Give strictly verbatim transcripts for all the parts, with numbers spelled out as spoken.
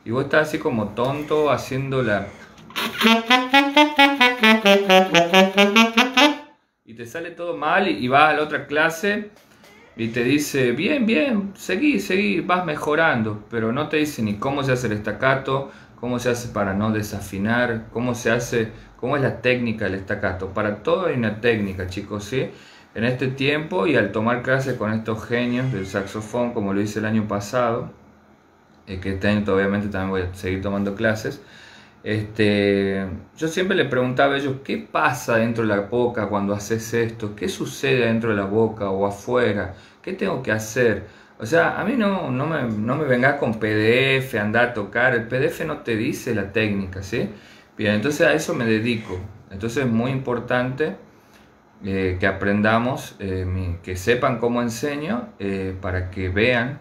y vos estás así como tonto haciendo la... y te sale todo mal y, y vas a la otra clase y te dice, bien, bien, seguí, seguí, vas mejorando, pero no te dice ni cómo se hace el staccato, cómo se hace para no desafinar, cómo se hace, cómo es la técnica del staccato. Para todo hay una técnica, chicos, ¿sí? En este tiempo y al tomar clases con estos genios del saxofón, como lo hice el año pasado, eh, que este año obviamente también voy a seguir tomando clases, Este, yo siempre le preguntaba a ellos, ¿qué pasa dentro de la boca cuando haces esto? ¿Qué sucede dentro de la boca o afuera? ¿Qué tengo que hacer? O sea, a mí no, no, me, no me vengas con P D F, andar a tocar. El P D F no te dice la técnica, ¿sí? Bien, entonces a eso me dedico. Entonces es muy importante eh, que aprendamos, eh, mi, que sepan cómo enseño, eh, para que vean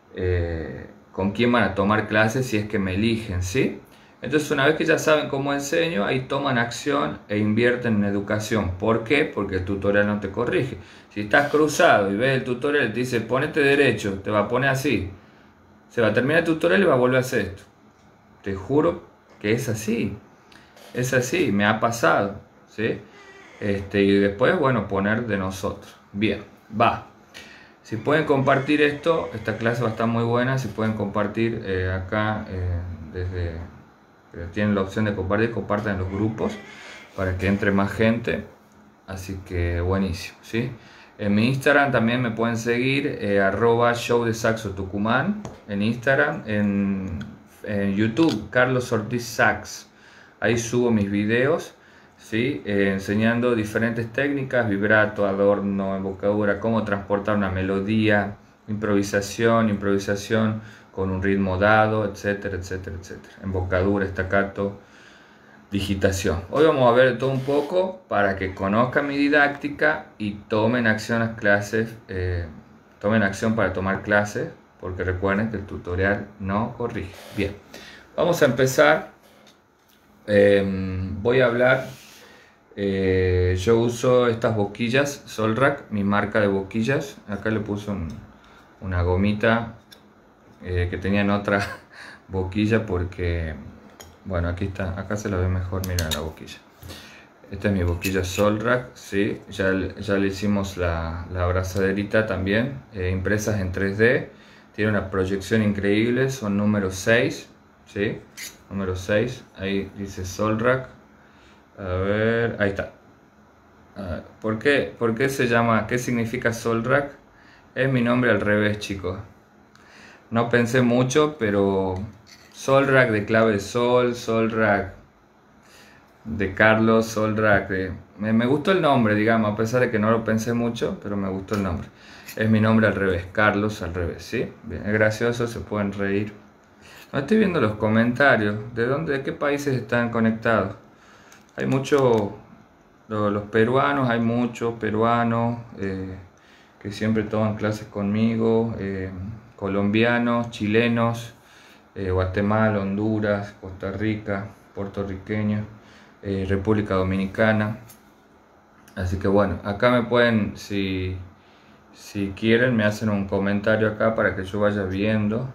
eh, con quién van a tomar clases si es que me eligen, ¿sí? Entonces una vez que ya saben cómo enseño, ahí toman acción e invierten en educación. ¿Por qué? Porque el tutorial no te corrige. Si estás cruzado y ves el tutorial y te dice ponete derecho, te va a poner así. Se va a terminar el tutorial y va a volver a hacer esto. Te juro que es así. Es así, me ha pasado, ¿sí? Este, y después, bueno, poner de nosotros. Bien, va. Si pueden compartir esto, esta clase va a estar muy buena. Si pueden compartir eh, acá eh, desde... tienen la opción de compartir, compartan en los grupos para que entre más gente, así que buenísimo, ¿sí? En mi Instagram también me pueden seguir, eh, arroba show de saxo Tucumán, en Instagram, en, en YouTube, Carlos Ortiz Sax, ahí subo mis videos, ¿sí? Eh, enseñando diferentes técnicas, vibrato, adorno, embocadura, cómo transportar una melodía, improvisación, improvisación, con un ritmo dado, etcétera, etcétera, etcétera. Embocadura, staccato, digitación. Hoy vamos a ver todo un poco para que conozcan mi didáctica y tomen acción las clases, eh, tomen acción para tomar clases, porque recuerden que el tutorial no corrige. Bien, vamos a empezar. Eh, voy a hablar, eh, yo uso estas boquillas Solrak, mi marca de boquillas. Acá le puse un, una gomita Eh, que tenían otra boquilla porque, bueno, aquí está, acá se la ve mejor, miren la boquilla. Esta es mi boquilla Solrak, ¿sí? Ya, ya le hicimos la, la abrazaderita también, eh, impresas en tres D, tiene una proyección increíble, son número seis, ¿sí? Número seis, ahí dice Solrak, a ver, ahí está. A ver, ¿por qué, ¿por qué se llama, qué significa Solrak? Es mi nombre al revés, chicos. No pensé mucho, pero Solrak de clave de sol, Solrak de Carlos, Solrak de... Me, me gustó el nombre, digamos, a pesar de que no lo pensé mucho, pero me gustó el nombre. Es mi nombre al revés, Carlos al revés, ¿sí? Bien, es gracioso, se pueden reír. No estoy viendo los comentarios. ¿De dónde, de qué países están conectados? Hay muchos, los, los peruanos, hay muchos peruanos eh, que siempre toman clases conmigo. Eh, colombianos, chilenos, eh, Guatemala, Honduras, Costa Rica, puertorriqueños, eh, República Dominicana. Así que bueno, acá me pueden, si, si quieren, me hacen un comentario acá para que yo vaya viendo.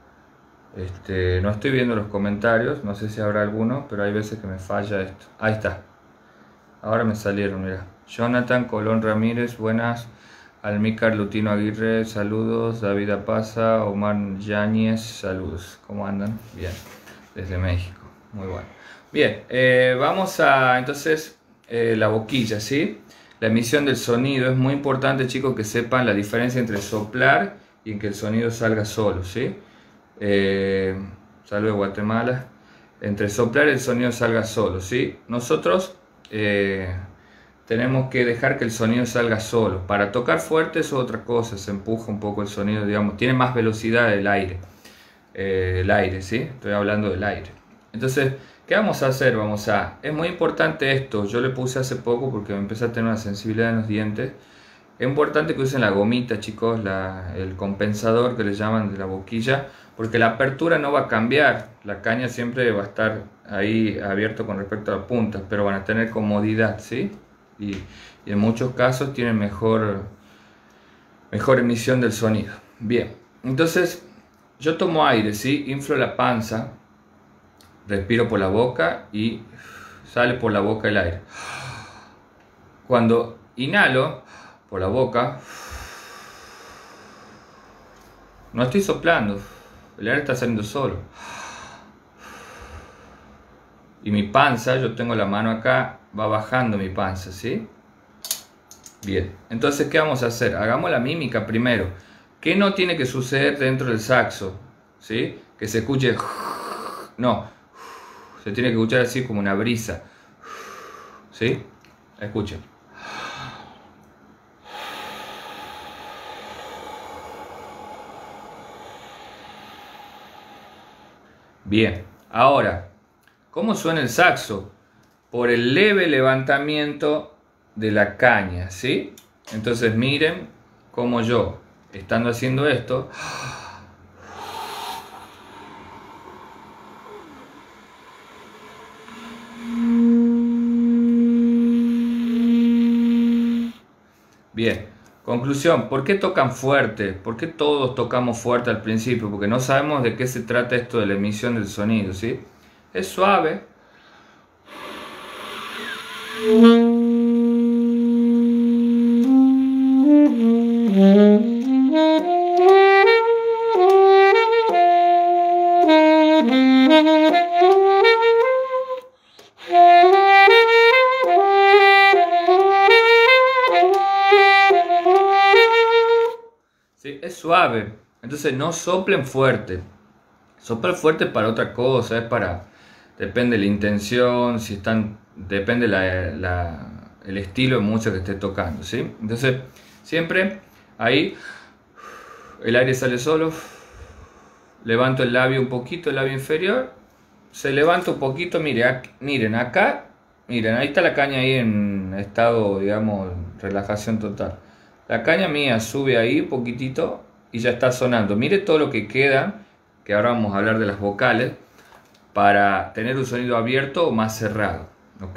Este, no estoy viendo los comentarios, no sé si habrá alguno, pero hay veces que me falla esto. Ahí está. Ahora me salieron, mira. Jonathan Colón Ramírez, buenas. Almícar Lutino Aguirre, saludos. David Apaza, Omar Yáñez, saludos. ¿Cómo andan? Bien, desde México. Muy bueno. Bien, eh, vamos a entonces eh, la boquilla, ¿sí? La emisión del sonido. Es muy importante, chicos, que sepan la diferencia entre soplar y en que el sonido salga solo, ¿sí? Eh, saludos de Guatemala. Entre soplar y el sonido salga solo, ¿sí? Nosotros... Eh, tenemos que dejar que el sonido salga solo. Para tocar fuerte es otra cosa, se empuja un poco el sonido, digamos, tiene más velocidad el aire, eh, el aire, ¿sí? Estoy hablando del aire. Entonces, ¿qué vamos a hacer? Vamos a, es muy importante esto, yo le puse hace poco porque me empecé a tener una sensibilidad en los dientes. Es importante que usen la gomita, chicos, la, el compensador que le llaman de la boquilla, porque la apertura no va a cambiar, la caña siempre va a estar ahí abierto con respecto a la punta, pero van a tener comodidad, ¿sí? Y, y en muchos casos tienen mejor, mejor emisión del sonido. Bien, entonces yo tomo aire, ¿sí? Inflo la panza, respiro por la boca y sale por la boca el aire. Cuando inhalo por la boca, no estoy soplando, el aire está saliendo solo. Y mi panza, yo tengo la mano acá, va bajando mi panza, ¿sí? Bien, entonces, ¿qué vamos a hacer? Hagamos la mímica primero. ¿Qué no tiene que suceder dentro del saxo? ¿Sí? Que se escuche... No, se tiene que escuchar así como una brisa. ¿Sí? Escuchen. Bien, ahora, ¿cómo suena el saxo? Por el leve levantamiento de la caña, ¿sí? Entonces miren cómo yo, estando haciendo esto, bien, conclusión, ¿por qué tocan fuerte? ¿Por qué todos tocamos fuerte al principio? Porque no sabemos de qué se trata esto de la emisión del sonido, ¿sí? Es suave. ¿Sí? Es suave, entonces no soplen fuerte. Soplar fuerte para otra cosa, es para, depende de la intención, si están, depende la, la, el estilo de música que esté tocando, ¿sí? Entonces siempre ahí el aire sale solo, levanto el labio un poquito, el labio inferior, se levanta un poquito, miren, miren acá, miren, ahí está la caña ahí en estado, digamos, relajación total. La caña mía sube ahí un poquitito y ya está sonando. Mire todo lo que queda, que ahora vamos a hablar de las vocales, para tener un sonido abierto o más cerrado, ¿ok?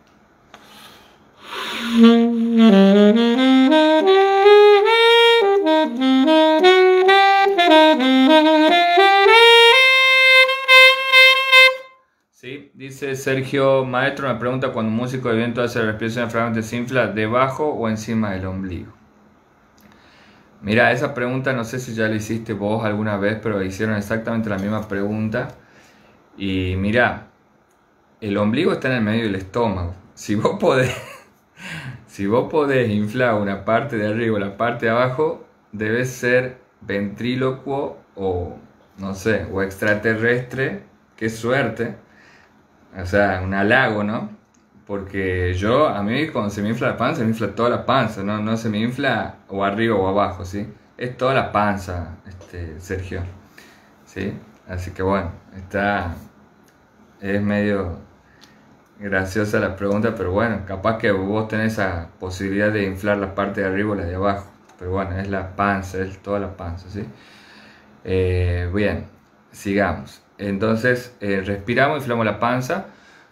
Sí, dice Sergio Maestro, me pregunta cuando un músico de viento hace la respiración diafragmática, ¿se infla debajo o encima del ombligo? Mira, esa pregunta no sé si ya la hiciste vos alguna vez, pero hicieron exactamente la misma pregunta. Y mira, el ombligo está en el medio del estómago. Si vos podés, si vos podés inflar una parte de arriba o la parte de abajo, debes ser ventrílocuo o, no sé, o extraterrestre. Qué suerte. O sea, un halago, ¿no? Porque yo, a mí cuando se me infla la panza, se me infla toda la panza, no, no se me infla o arriba o abajo, ¿sí? Es toda la panza, este, Sergio, ¿sí? Así que bueno, está, es medio graciosa la pregunta, pero bueno, capaz que vos tenés esa posibilidad de inflar la parte de arriba o la de abajo, pero bueno, es la panza, es toda la panza, ¿sí? Eh, bien, sigamos. Entonces, eh, respiramos, inflamos la panza.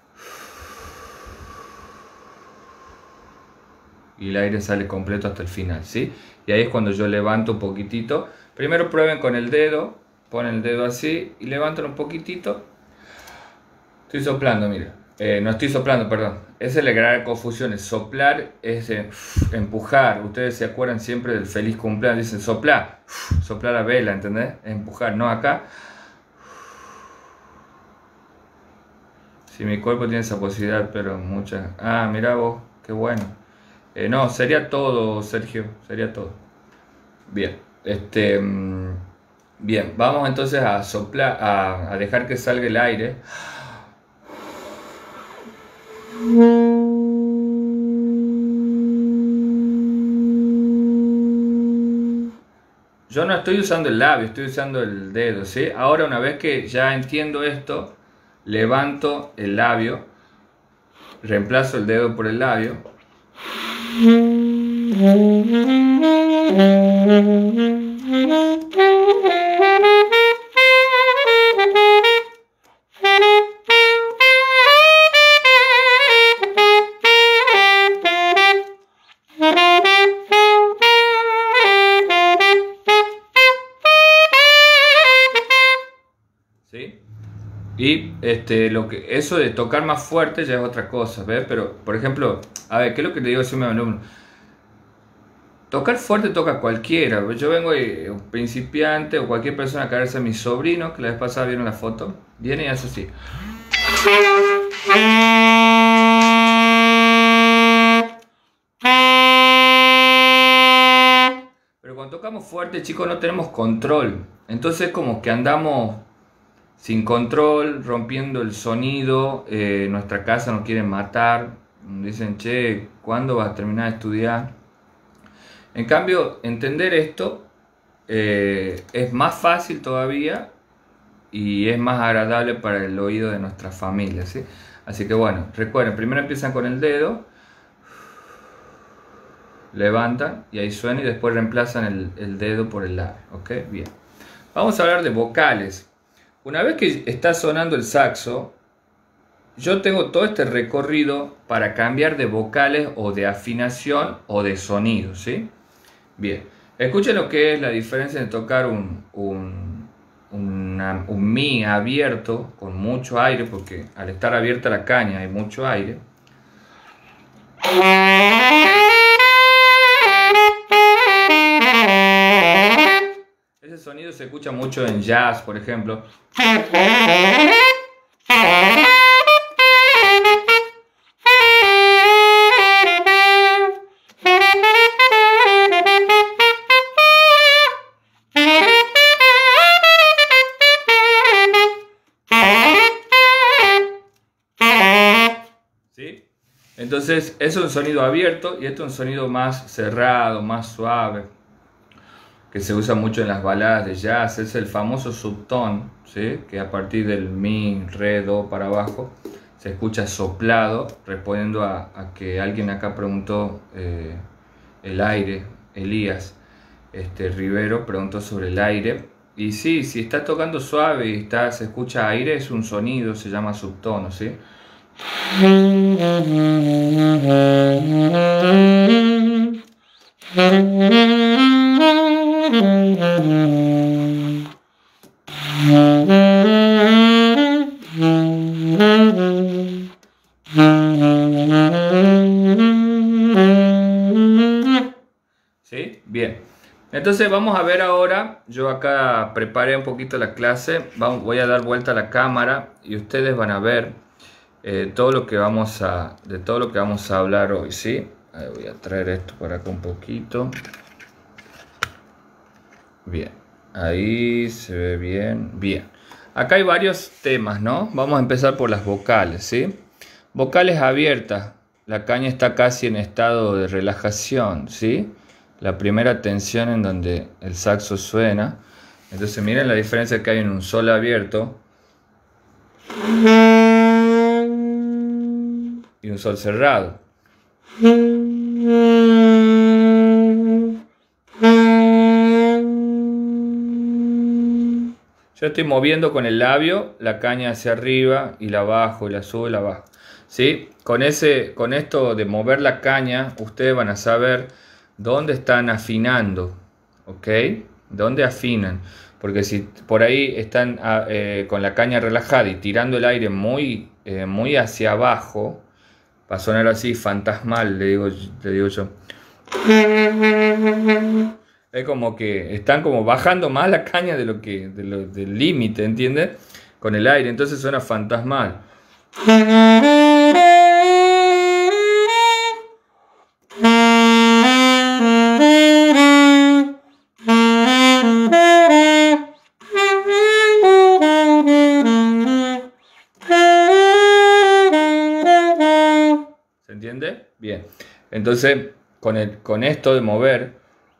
Y el aire sale completo hasta el final, ¿sí? Y ahí es cuando yo levanto un poquitito. Primero prueben con el dedo, ponen el dedo así y levantan un poquitito. Estoy soplando, mira. Eh, no estoy soplando, perdón. Esa es la gran confusión. Soplar es eh, empujar. Ustedes se acuerdan siempre del feliz cumpleaños. Dicen soplar, soplar la vela, ¿entendés? Empujar, no acá. Sí, mi cuerpo tiene esa posibilidad, pero muchas. Ah, mira vos, qué bueno. Eh, no, sería todo, Sergio, sería todo. Bien, este, bien, vamos entonces a soplar, a, a dejar que salga el aire. Yo no estoy usando el labio, estoy usando el dedo, ¿sí? Ahora, una vez que ya entiendo esto, levanto el labio, reemplazo el dedo por el labio. Y este, lo que, eso de tocar más fuerte ya es otra cosa, ¿ves? Pero, por ejemplo, a ver, ¿qué es lo que te digo siempre a mi alumno? Tocar fuerte toca cualquiera. Yo vengo y un principiante o cualquier persona, a caerse a mi sobrino, que la vez pasada vieron la foto, viene y hace así. Pero cuando tocamos fuerte, chicos, no tenemos control. Entonces como que andamos sin control, rompiendo el sonido. Eh, nuestra casa nos quieren matar. Dicen, che, ¿cuándo vas a terminar de estudiar? En cambio, entender esto eh, es más fácil todavía y es más agradable para el oído de nuestra familia, ¿sí? Así que bueno, recuerden, primero empiezan con el dedo, levantan y ahí suena y después reemplazan el, el dedo por el labio, ¿ok? Bien. Vamos a hablar de vocales. Una vez que está sonando el saxo, yo tengo todo este recorrido para cambiar de vocales o de afinación o de sonido, ¿sí? Bien, escuchen lo que es la diferencia de tocar un, un, una, un mi abierto con mucho aire, porque al estar abierta la caña hay mucho aire. Ese sonido se escucha mucho en jazz, por ejemplo. ¿Sí? Entonces, eso es un sonido abierto y esto es un sonido más cerrado, más suave, que se usa mucho en las baladas de jazz. Es el famoso subtón, ¿sí? Que a partir del mi, re, do para abajo se escucha soplado, respondiendo a, a que alguien acá preguntó eh, el aire, Elías este, Rivero preguntó sobre el aire. Y sí, si está tocando suave y está, se escucha aire, es un sonido, se llama subtono, ¿sí? ¿Sí? Bien. Entonces vamos a ver ahora, yo acá preparé un poquito la clase, vamos, voy a dar vuelta a la cámara y ustedes van a ver eh, todo lo que vamos a, de todo lo que vamos a hablar hoy, ¿sí? Ahí voy a traer esto por acá un poquito. Bien, ahí se ve bien, bien. Acá hay varios temas, ¿no? Vamos a empezar por las vocales, ¿sí? Vocales abiertas, la caña está casi en estado de relajación, ¿sí? La primera tensión en donde el saxo suena. Entonces miren la diferencia que hay en un sol abierto y un sol cerrado. Yo estoy moviendo con el labio la caña hacia arriba y la bajo y la subo y la bajo, ¿sí? Con, ese, con esto de mover la caña, ustedes van a saber dónde están afinando, ¿ok? ¿Dónde afinan? Porque si por ahí están eh, con la caña relajada y tirando el aire muy, eh, muy hacia abajo, va a sonar así fantasmal, le digo, le digo yo. Es como que están como bajando más la caña de lo que de lo, del límite, ¿entiendes? Con el aire, entonces suena fantasmal. ¿Se entiende? Bien. Entonces, con, el, con esto de mover,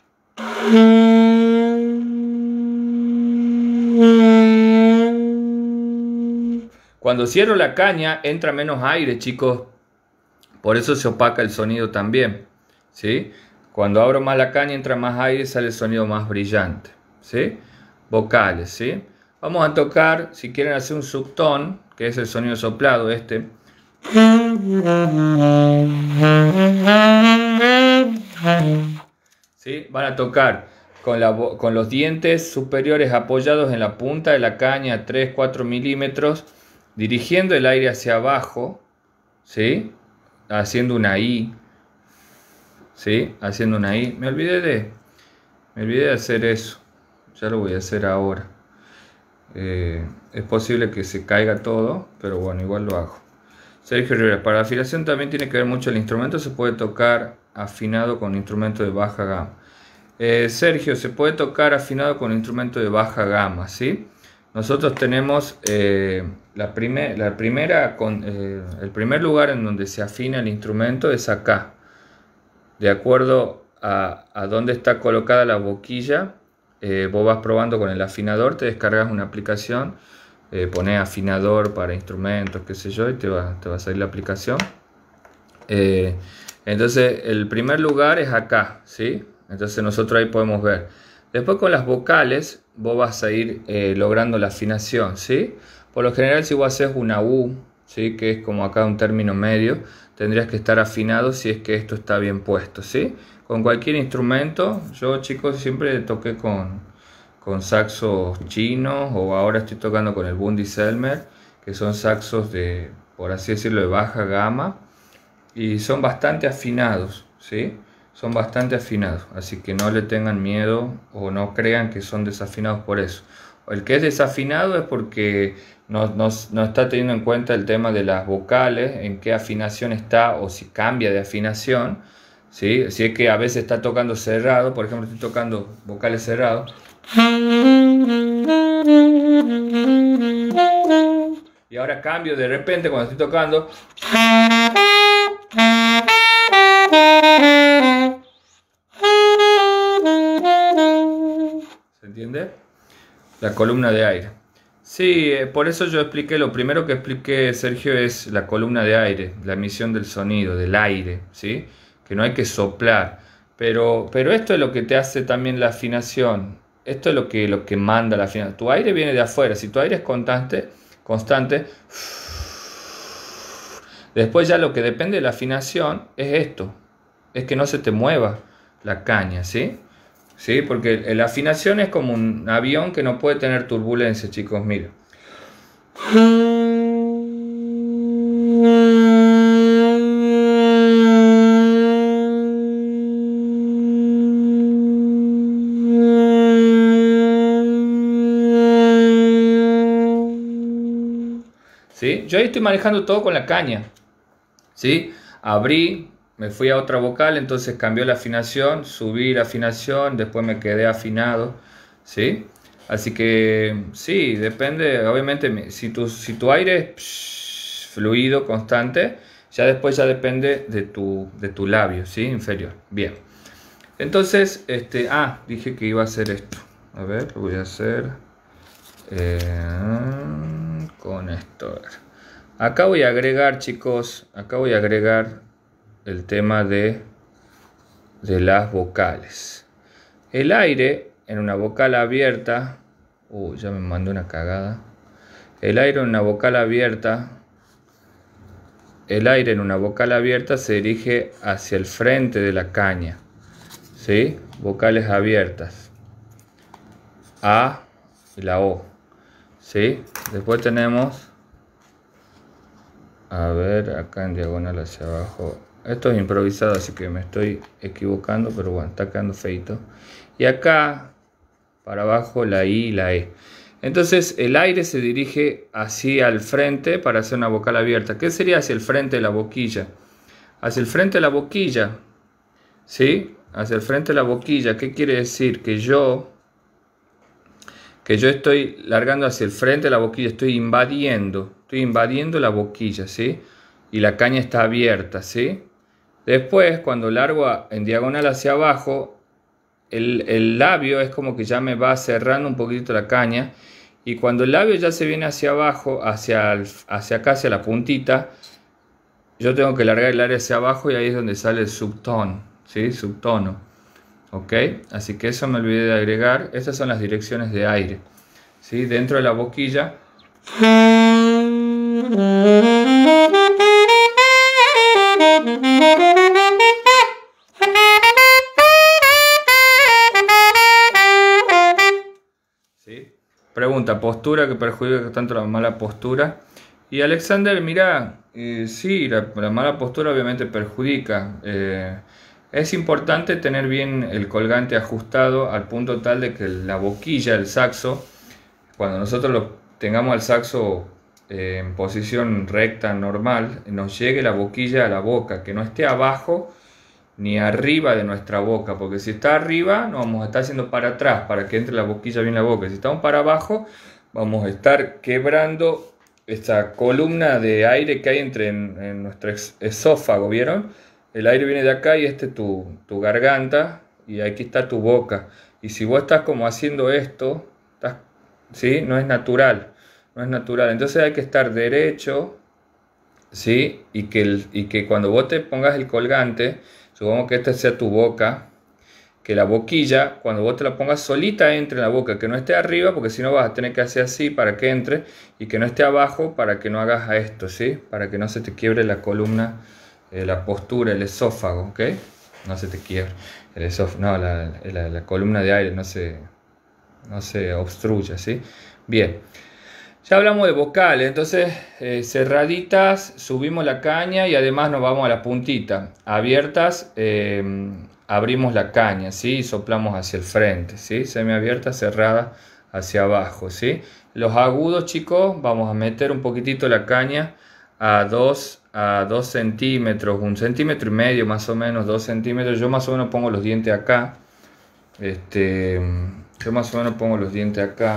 cuando cierro la caña entra menos aire, chicos, por eso se opaca el sonido también, ¿sí? Cuando abro más la caña entra más aire, sale el sonido más brillante, ¿sí? Vocales, ¿sí? Vamos a tocar, si quieren hacer un subtón, que es el sonido soplado este. ¿Sí? Van a tocar con, la, con los dientes superiores apoyados en la punta de la caña, tres a cuatro milímetros, dirigiendo el aire hacia abajo, ¿sí? Haciendo una I, ¿sí? Haciendo una I. Me olvidé de, me olvidé de hacer eso. Ya lo voy a hacer ahora. Eh, es posible que se caiga todo, pero bueno, igual lo hago. Sergio Rivera, para la afinación también tiene que ver mucho el instrumento, se puede tocar afinado con instrumento de baja gama. Eh, Sergio, se puede tocar afinado con instrumento de baja gama, ¿sí? Nosotros tenemos eh, la, primer, la primera, con, eh, el primer lugar en donde se afina el instrumento es acá, de acuerdo a, a dónde está colocada la boquilla. Eh, vos vas probando con el afinador, te descargas una aplicación, eh, pones afinador para instrumentos, qué sé yo, y te va, te va a salir la aplicación. Eh, entonces el primer lugar es acá, ¿sí? Entonces nosotros ahí podemos ver. Después con las vocales vos vas a ir eh, logrando la afinación, ¿sí? Por lo general si vos haces una U, ¿sí? Que es como acá un término medio, tendrías que estar afinado si es que esto está bien puesto, ¿sí? Con cualquier instrumento, yo chicos siempre toqué con, con saxos chinos, o ahora estoy tocando con el Bundy-Selmer, que son saxos de, por así decirlo, de baja gama, y son bastante afinados, ¿sí? Son bastante afinados, así que no le tengan miedo o no crean que son desafinados por eso. El que es desafinado es porque no, no, no está teniendo en cuenta el tema de las vocales, en qué afinación está o si cambia de afinación. ¿Sí? Si es que a veces está tocando cerrado, por ejemplo, estoy tocando vocales cerrados. Y ahora cambio de repente cuando estoy tocando. ¿Se entiende? La columna de aire. Sí, por eso yo expliqué, lo primero que expliqué, Sergio, es la columna de aire, la emisión del sonido, del aire, ¿sí? Que no hay que soplar, pero, pero esto es lo que te hace también la afinación, esto es lo que, lo que manda la afinación. Tu aire viene de afuera, si tu aire es constante, constante, después ya lo que depende de la afinación es esto, es que no se te mueva la caña, ¿sí? ¿Sí? Porque la afinación es como un avión que no puede tener turbulencia, chicos, miren. ¿Sí? Yo ahí estoy manejando todo con la caña, ¿sí? Abrí, me fui a otra vocal, entonces cambió la afinación, subí la afinación, después me quedé afinado, ¿sí? Así que sí, depende, obviamente, si tu, si tu aire es psh, fluido, constante, ya después ya depende de tu, de tu labio, ¿sí? Inferior. Bien. Entonces, este, ah, dije que iba a hacer esto. A ver, lo voy a hacer eh, con esto. A ver. Acá voy a agregar, chicos, acá voy a agregar el tema de, de las vocales. El aire en una vocal abierta, uh, ya me mandó una cagada. El aire en una vocal abierta, el aire en una vocal abierta se dirige hacia el frente de la caña, ¿sí? Vocales abiertas, A y la O, ¿sí? Después tenemos, a ver, acá en diagonal hacia abajo. Esto es improvisado, así que me estoy equivocando, pero bueno, está quedando feito. Y acá, para abajo, la I y la E. Entonces, el aire se dirige hacia el frente para hacer una vocal abierta. ¿Qué sería hacia el frente de la boquilla? Hacia el frente de la boquilla, ¿sí? Hacia el frente de la boquilla. ¿Qué quiere decir? Que yo... que yo estoy largando hacia el frente de la boquilla, estoy invadiendo, estoy invadiendo la boquilla, ¿sí? Y la caña está abierta, ¿sí? Después, cuando largo en diagonal hacia abajo, el, el labio es como que ya me va cerrando un poquito la caña, y cuando el labio ya se viene hacia abajo, hacia, el, hacia acá, hacia la puntita, yo tengo que largar el aire hacia abajo y ahí es donde sale el subtono, ¿sí? Subtono. ¿Ok? Así que eso me olvidé de agregar. Estas son las direcciones de aire, ¿sí? Dentro de la boquilla. ¿Sí? Pregunta, postura que perjudica tanto la mala postura. Y Alexander, mira, eh, sí, la, la mala postura obviamente perjudica. Eh, es importante tener bien el colgante ajustado al punto tal de que la boquilla del saxo, cuando nosotros lo tengamos el saxo eh, en posición recta, normal, nos llegue la boquilla a la boca, que no esté abajo ni arriba de nuestra boca, porque si está arriba nos vamos a estar haciendo para atrás para que entre la boquilla bien en la boca. Si estamos para abajo vamos a estar quebrando esta columna de aire que hay entre en, en nuestro esófago, ¿vieron? El aire viene de acá y este es tu, tu garganta y aquí está tu boca. Y si vos estás como haciendo esto, estás, ¿sí? No es natural, no es natural. Entonces hay que estar derecho, ¿sí? Y que, el, y que cuando vos te pongas el colgante, supongamos que esta sea tu boca, que la boquilla, cuando vos te la pongas solita, entre en la boca, que no esté arriba, porque si no vas a tener que hacer así para que entre, y que no esté abajo para que no hagas a esto, ¿sí? Para que no se te quiebre la columna, eh, la postura, el esófago, ¿ok? No se te quiebre el esófago, no, la, la, la columna de aire no se, no se obstruya, ¿sí? Bien. Ya hablamos de vocales, entonces eh, cerraditas, subimos la caña y además nos vamos a la puntita. Abiertas, eh, abrimos la caña, ¿sí? Y soplamos hacia el frente, ¿sí? Semiabierta, cerrada hacia abajo, ¿sí? Los agudos, chicos, vamos a meter un poquitito la caña a dos a dos centímetros, un centímetro y medio más o menos, dos centímetros. Yo más o menos pongo los dientes acá. Este, yo más o menos pongo los dientes acá.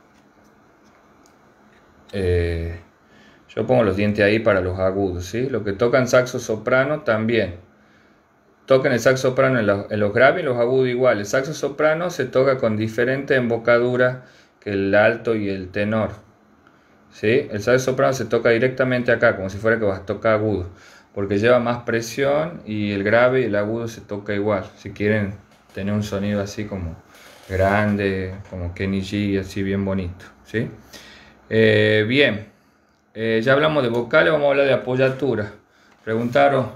Eh, yo pongo los dientes ahí para los agudos, ¿sí? Los que tocan saxo soprano también tocan el saxo soprano en los, en los graves y los agudos igual. El saxo soprano se toca con diferente embocadura que el alto y el tenor, ¿sí? El saxo soprano se toca directamente acá, como si fuera que vas a tocar agudo, porque lleva más presión, y el grave y el agudo se toca igual. Si quieren tener un sonido así como grande, como Kenny G, así bien bonito, ¿sí? Eh, bien, eh, ya hablamos de vocales, vamos a hablar de apoyatura. Preguntaron.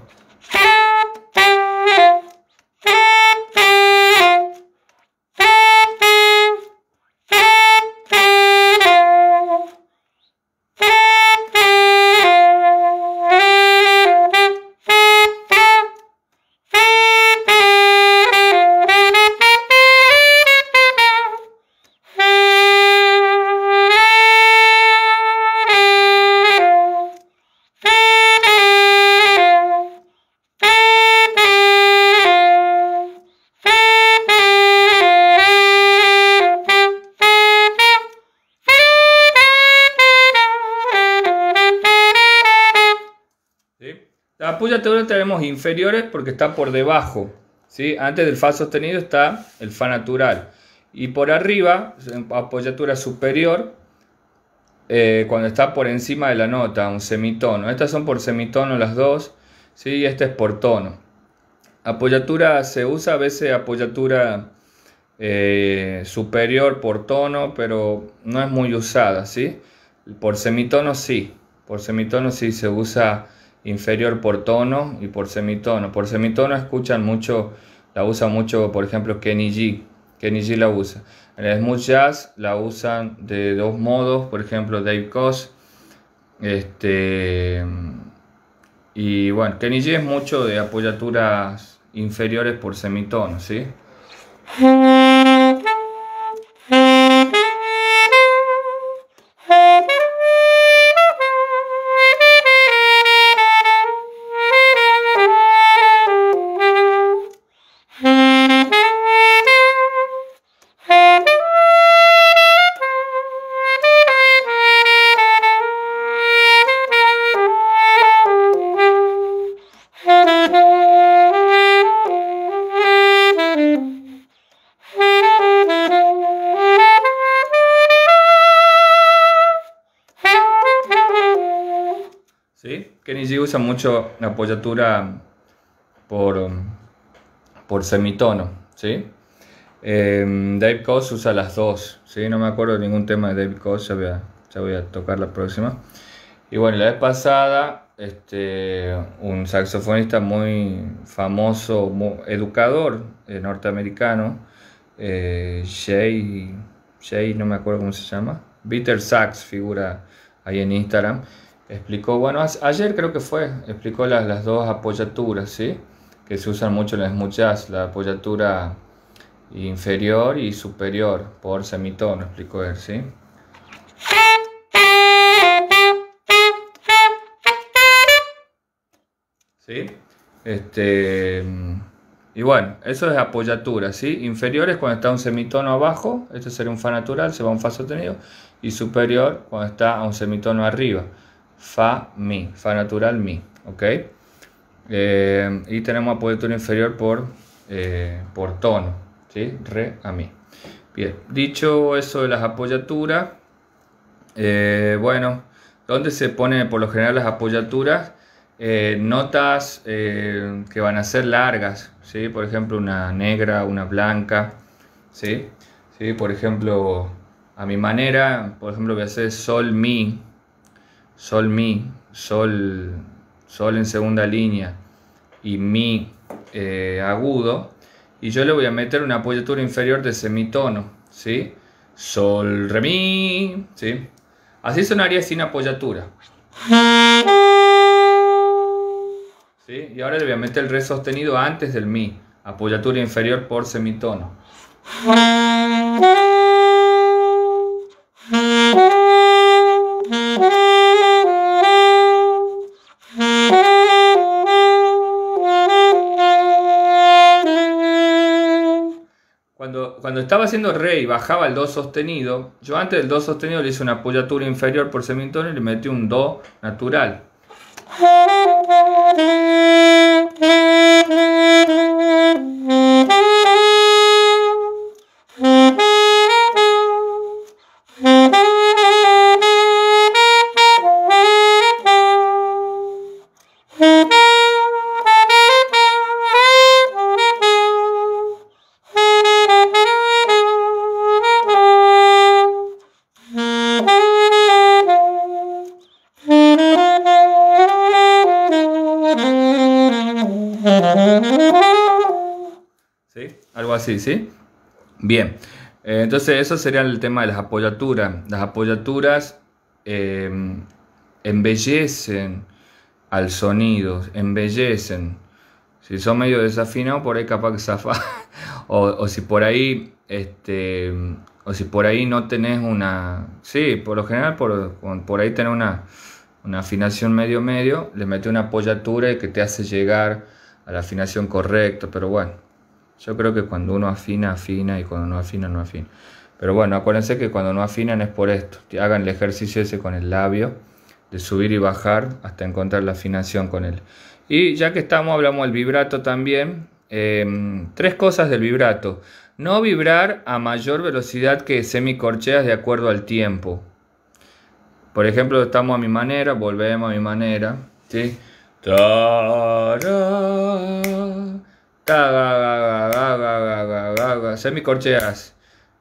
La apoyatura tenemos inferiores porque está por debajo, ¿sí? Antes del fa sostenido está el fa natural. Y por arriba, apoyatura superior, eh, cuando está por encima de la nota, un semitono. Estas son por semitono las dos, ¿sí? Y este es por tono. Apoyatura se usa a veces apoyatura eh, superior por tono, pero no es muy usada, ¿sí? Por semitono sí, por semitono sí se usa inferior por tono y por semitono. Por semitono escuchan mucho, la usa mucho, por ejemplo, Kenny G. Kenny G la usa. En el smooth jazz la usan de dos modos, por ejemplo, Dave Koz. Este, y bueno, Kenny G es mucho de apoyaturas inferiores por semitono, ¿sí? ¿Sí? Kenny G usa mucho la apoyatura por, por semitono, ¿sí? Eh, Dave Koz usa las dos, ¿sí? No me acuerdo de ningún tema de Dave Koz, ya voy a, ya voy a tocar la próxima. Y bueno, la vez pasada, este, un saxofonista muy famoso, muy educador eh, norteamericano, eh, Jay, Jay, no me acuerdo cómo se llama, Bitter Sax, figura ahí en Instagram. explicó, bueno, ayer creo que fue, explicó las, las dos apoyaturas, ¿sí? Que se usan mucho en el smooth jazz, la apoyatura inferior y superior por semitono, explicó él, ¿sí? ¿Sí? Este, y bueno, eso es apoyatura, ¿sí? Inferior es cuando está un semitono abajo, este sería un fa natural, se va a un fa sostenido, y superior cuando está a un semitono arriba, fa, mi, fa natural, mi, ¿ok? Eh, y tenemos apoyatura inferior por, eh, por tono, ¿sí? Re a mi. Bien, dicho eso de las apoyaturas, eh, bueno, ¿dónde se ponen por lo general las apoyaturas? Eh, notas eh, que van a ser largas, ¿sí? Por ejemplo, una negra, una blanca, ¿sí? ¿Sí? Por ejemplo, a mi manera, por ejemplo, voy a hacer sol, mi, sol, mi, sol, sol en segunda línea y mi eh, agudo, y yo le voy a meter una apoyatura inferior de semitono, ¿sí? Sol, re, mi, ¿sí? Así sonaría sin apoyatura. ¿Sí? Y ahora le voy a meter el re sostenido antes del mi, apoyatura inferior por semitono. Cuando, cuando estaba haciendo re y bajaba el do sostenido, yo antes del do sostenido le hice una apoyatura inferior por semitono y le metí un do natural. ¿Sí? Algo así, ¿sí? Bien, eh, entonces eso sería el tema de las apoyaturas. Las apoyaturas eh, embellecen al sonido, embellecen. Si son medio desafinados, por ahí capaz que zafa. o, o si por ahí, este, o si por ahí no tenés una, sí, por lo general por, por ahí tenés una, una afinación medio medio, le metes una apoyatura y que te hace llegar a la afinación correcta, pero bueno, yo creo que cuando uno afina, afina, y cuando no afina, no afina. Pero bueno, acuérdense que cuando no afinan es por esto. Hagan el ejercicio ese con el labio, de subir y bajar hasta encontrar la afinación con él. Y ya que estamos, hablamos del vibrato también. Eh, tres cosas del vibrato. No vibrar a mayor velocidad que semicorcheas de acuerdo al tiempo. Por ejemplo, estamos a mi manera, volvemos a mi manera, ¿sí? Semicorcheas.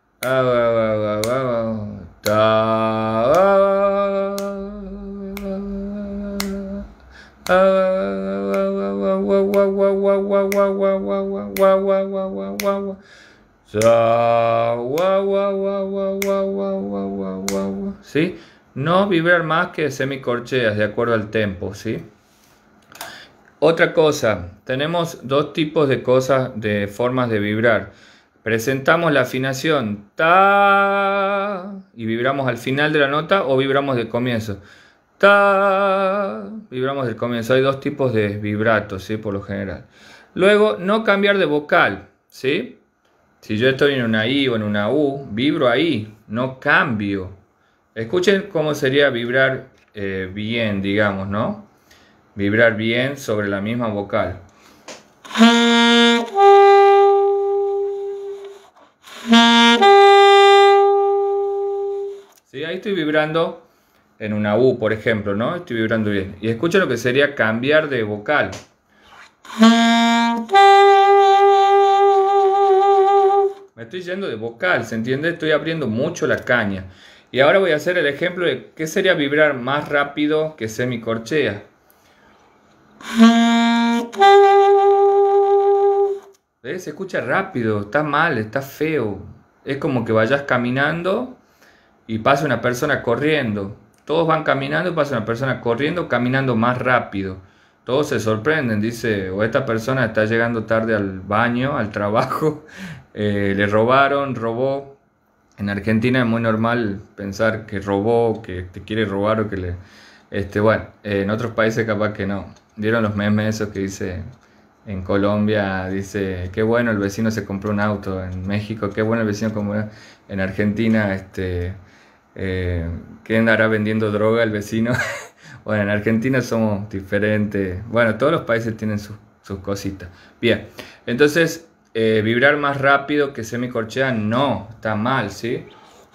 ¿Sí? No vibrar más que semicorcheas de acuerdo al tempo, ¿sí? Otra cosa, tenemos dos tipos de cosas, de formas de vibrar. Presentamos la afinación ta y vibramos al final de la nota, o vibramos del comienzo. Ta, vibramos del comienzo. Hay dos tipos de vibratos, ¿sí? Por lo general. Luego, no cambiar de vocal, ¿sí? Si yo estoy en una I o en una U, vibro ahí, no cambio. Escuchen cómo sería vibrar eh, bien, digamos, ¿no? Vibrar bien sobre la misma vocal. ¿Sí? Ahí estoy vibrando en una U, por ejemplo, ¿no? Estoy vibrando bien. Y escuchen lo que sería cambiar de vocal. Me estoy yendo de vocal, ¿se entiende? Estoy abriendo mucho la caña. Y ahora voy a hacer el ejemplo de qué sería vibrar más rápido que semicorchea. ¿Ves? Se escucha rápido, está mal, está feo. Es como que vayas caminando y pasa una persona corriendo. todos van caminando y pasa una persona corriendo, caminando más rápido. Todos se sorprenden, dice, o esta persona está llegando tarde al baño, al trabajo, eh, le robaron, robó. En Argentina es muy normal pensar que robó, que te quiere robar o que le... Este, bueno, eh, en otros países capaz que no. ¿Vieron los memes esos que dice en Colombia? Dice, qué bueno el vecino se compró un auto. En México, qué bueno el vecino compró... En Argentina, este, eh, ¿qué andará vendiendo droga el vecino? Bueno, en Argentina somos diferentes. Bueno, todos los países tienen sus, sus cositas. Bien, entonces, eh, vibrar más rápido que semicorchea no, está mal, ¿sí?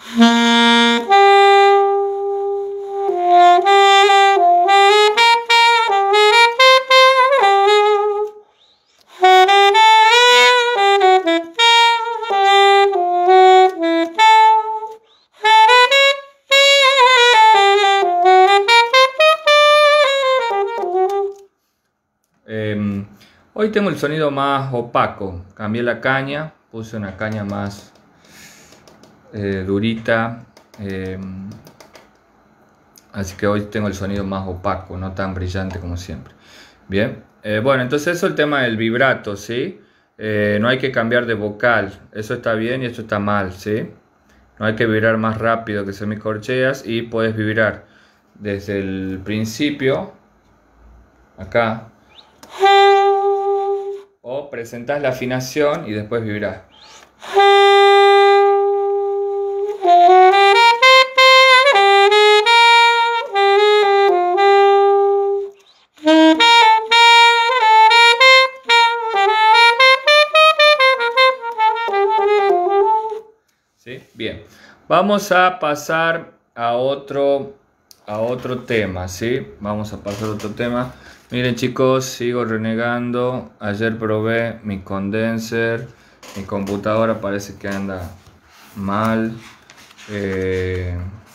Eh, hoy tengo el sonido más opaco, cambié la caña, puse una caña más eh, durita, eh, así que hoy tengo el sonido más opaco, no tan brillante como siempre. Bien, eh, bueno, entonces eso es el tema del vibrato, ¿sí? Eh, no hay que cambiar de vocal, eso está bien y esto está mal, ¿sí? No hay que vibrar más rápido que semicorcheas y puedes vibrar desde el principio, acá, o presentás la afinación y después vibrás. ¿Sí? Bien, vamos a pasar a otro, a otro tema, ¿sí? Vamos a pasar a otro tema. Miren chicos, sigo renegando. Ayer probé mi condenser. Mi computadora parece que anda mal. Eh,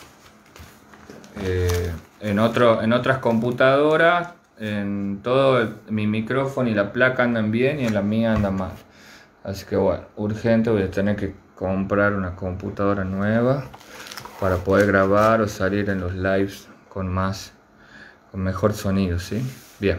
eh, en, otro, en otras computadoras, en todo el, mi micrófono y la placa andan bien y en la mía anda mal. Así que bueno, urgente, voy a tener que comprar una computadora nueva para poder grabar o salir en los lives con más, con mejor sonido, ¿sí? Bien,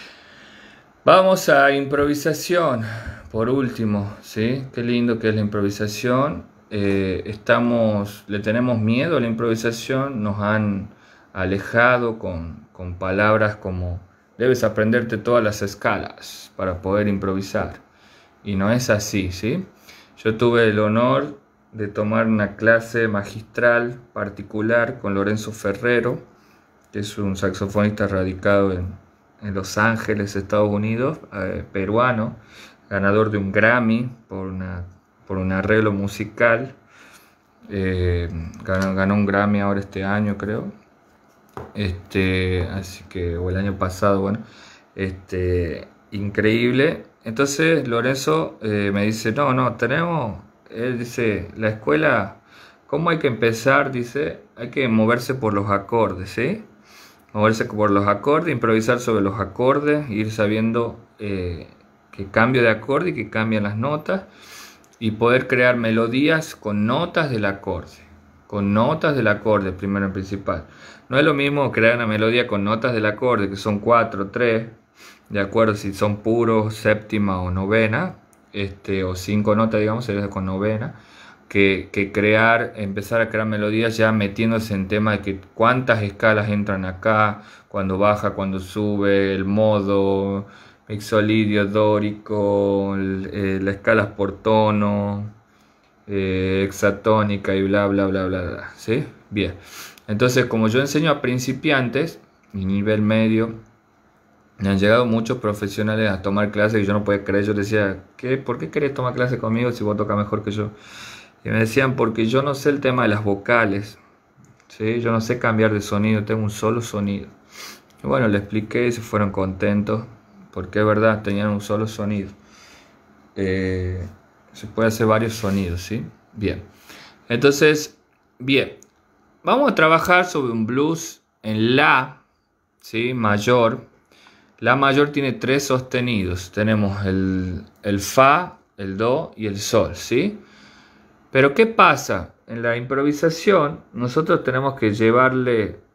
vamos a improvisación por último, ¿sí? Qué lindo que es la improvisación. Eh, estamos, le tenemos miedo a la improvisación, nos han alejado con, con palabras como debes aprenderte todas las escalas para poder improvisar, y no es así, ¿sí? Yo tuve el honor de tomar una clase magistral particular con Lorenzo Ferrero, que es un saxofonista radicado en en Los Ángeles, Estados Unidos, eh, peruano, ganador de un Grammy por, una, por un arreglo musical. Eh, ganó, ganó un Grammy ahora este año, creo. Este, así que, o el año pasado, bueno. Este, increíble. Entonces Lorenzo eh, me dice, no, no, tenemos, él dice, la escuela, ¿cómo hay que empezar? Dice, hay que moverse por los acordes, ¿sí? Moverse por los acordes, improvisar sobre los acordes, ir sabiendo eh, que cambio de acorde y que cambian las notas, y poder crear melodías con notas del acorde, con notas del acorde primero en principal. No es lo mismo crear una melodía con notas del acorde, que son cuatro, tres, de acuerdo si son puros, séptima o novena, este, o cinco notas, digamos, sería con novena. Que, que crear, empezar a crear melodías ya metiéndose en tema de que cuántas escalas entran acá, cuando baja, cuando sube, el modo, mixolidio, dórico, el, eh, las escalas por tono, eh, hexatónica y bla bla bla bla bla, ¿sí? Bien, entonces como yo enseño a principiantes, mi nivel medio, me han llegado muchos profesionales a tomar clases y yo no podía creer. Yo decía, ¿qué? ¿Por qué querés tomar clases conmigo si vos tocas mejor que yo? Y me decían, porque yo no sé el tema de las vocales, ¿sí? Yo no sé cambiar de sonido, tengo un solo sonido. Y bueno, le expliqué y se fueron contentos, porque es verdad, tenían un solo sonido. Eh, se puede hacer varios sonidos, ¿sí? Bien. Entonces, bien. Vamos a trabajar sobre un blues en La, ¿sí? Mayor. La mayor tiene tres sostenidos. Tenemos el, el Fa, el Do y el Sol, ¿sí? Pero ¿qué pasa? En la improvisación nosotros tenemos que llevarle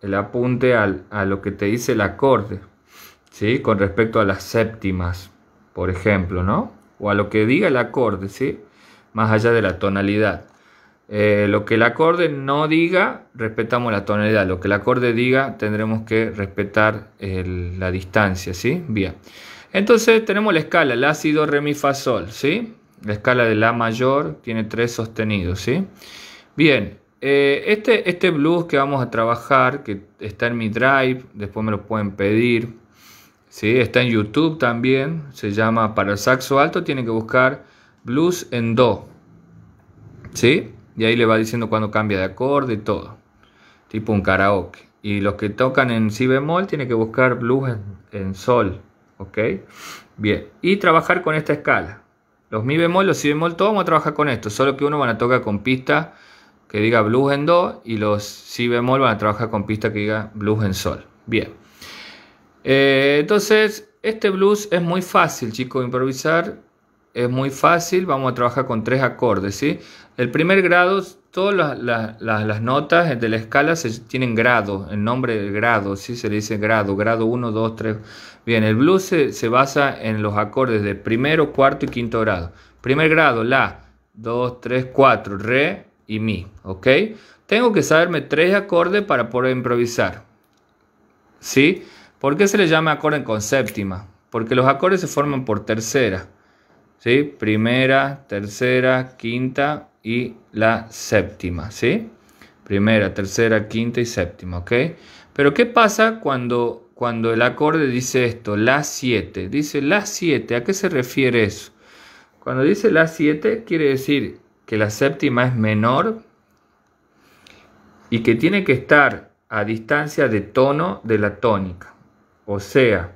el apunte al, a lo que te dice el acorde, ¿sí? Con respecto a las séptimas, por ejemplo, ¿no? O a lo que diga el acorde, ¿sí? Más allá de la tonalidad. Eh, lo que el acorde no diga, respetamos la tonalidad. Lo que el acorde diga, tendremos que respetar el, la distancia, ¿sí? Bien. Entonces tenemos la escala, la, si, do, re, mi, fa, sol, ¿sí? La escala de la mayor tiene tres sostenidos, ¿sí? Bien, eh, este, este blues que vamos a trabajar, que está en mi drive, después me lo pueden pedir, ¿sí? Está en YouTube también, se llama para el saxo alto, tienen que buscar blues en do, ¿sí? Y ahí le va diciendo cuando cambia de acorde y todo, tipo un karaoke. Y los que tocan en si bemol tienen que buscar blues en, en sol, ¿ok? Bien, y trabajar con esta escala. Los mi bemol, los si bemol, todos vamos a trabajar con esto, solo que uno van a tocar con pista que diga blues en do y los si bemol van a trabajar con pista que diga blues en sol. Bien, eh, entonces este blues es muy fácil, chicos, improvisar. Es muy fácil, vamos a trabajar con tres acordes, ¿sí? El primer grado, todas las, las, las, las notas de la escala se tienen grado, el nombre del grado, ¿sí? Se le dice grado, grado uno, dos, tres. Bien, el blues se, se basa en los acordes de primero, cuarto y quinto grado. Primer grado, la, dos, tres, cuatro, re y mi, ¿ok? Tengo que saberme tres acordes para poder improvisar, ¿sí? ¿Por qué se le llama acorde con séptima? Porque los acordes se forman por tercera, ¿sí? Primera, tercera, quinta y la séptima, ¿sí? Primera, tercera, quinta y séptima, ¿ok? Pero ¿qué pasa cuando, cuando el acorde dice esto? La siete. Dice la siete. ¿A qué se refiere eso? Cuando dice la siete quiere decir que la séptima es menor y que tiene que estar a distancia de tono de la tónica. O sea,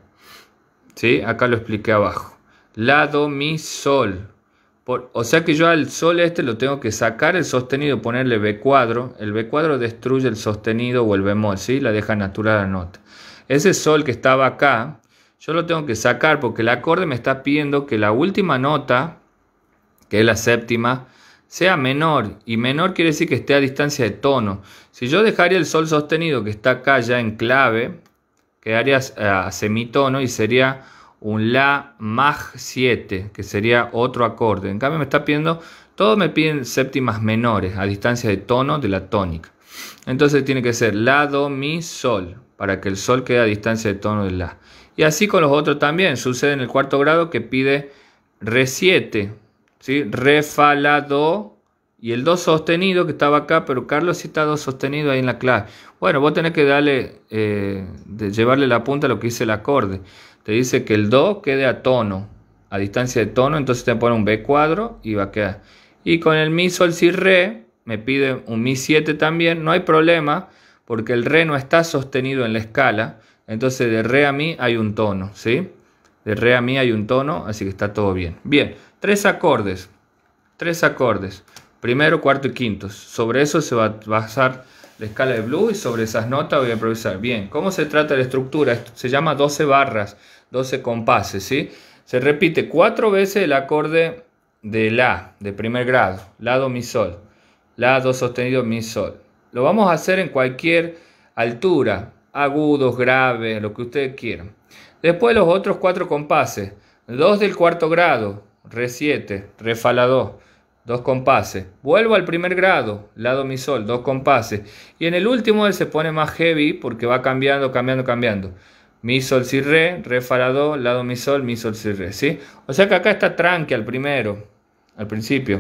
¿sí? Acá lo expliqué abajo. La, do, mi, sol. Por, o sea que yo al sol este lo tengo que sacar el sostenido, ponerle B cuadro. El B cuadro destruye el sostenido o el bemol, ¿sí? La deja natural la nota. Ese sol que estaba acá, yo lo tengo que sacar porque el acorde me está pidiendo que la última nota, que es la séptima, sea menor. Y menor quiere decir que esté a distancia de tono. Si yo dejaría el sol sostenido que está acá ya en clave, quedaría a semitono y sería un la maj siete, que sería otro acorde. En cambio me está pidiendo, todos me piden séptimas menores a distancia de tono de la tónica. Entonces tiene que ser la, do, mi, sol, para que el sol quede a distancia de tono del la. Y así con los otros también. Sucede en el cuarto grado que pide re siete, ¿sí? Re, fa, la, do y el do sostenido que estaba acá, pero Carlos sí está do sostenido ahí en la clave. Bueno, vos tenés que darle, eh, de llevarle la punta a lo que dice el acorde. Te dice que el do quede a tono, a distancia de tono, entonces te pone un B cuadro y va a quedar. Y con el mi, sol, si, re, me pide un mi siete también, no hay problema, porque el re no está sostenido en la escala, entonces de re a mi hay un tono, ¿sí? De re a mi hay un tono, así que está todo bien. Bien, tres acordes, tres acordes, primero, cuarto y quinto. Sobre eso se va a basar la escala de blues y sobre esas notas voy a improvisar. Bien, ¿cómo se trata la estructura? Esto se llama doce barras, doce compases, ¿sí? Se repite cuatro veces el acorde de la, de primer grado, la, do, mi, sol, la, do sostenido, mi, sol. Lo vamos a hacer en cualquier altura, agudos, graves, lo que ustedes quieran. Después los otros cuatro compases, dos del cuarto grado, re siete, re, fa, la, do, dos compases. Vuelvo al primer grado, la, do, mi, sol, dos compases. Y en el último él se pone más heavy porque va cambiando, cambiando, cambiando. Mi, sol, si, re, re, fa, la, do, la, do, mi, sol, mi, sol, si, re, ¿sí? O sea que acá está tranqui al primero, al principio.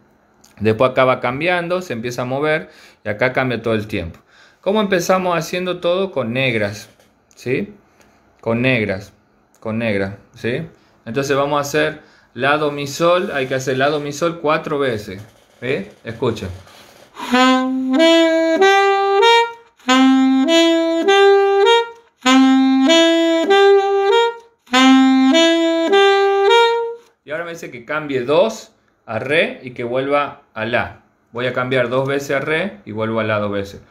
Después acá va cambiando, se empieza a mover y acá cambia todo el tiempo. ¿Cómo empezamos haciendo todo? Con negras, ¿sí? Con negras, con negras, ¿sí? Entonces vamos a hacer la, do, mi, sol, hay que hacer la, do, mi, sol cuatro veces, ¿sí? Escuchen. Y ahora me dice que cambie dos a re y que vuelva a la. Voy a cambiar dos veces a re y vuelvo a la dos veces.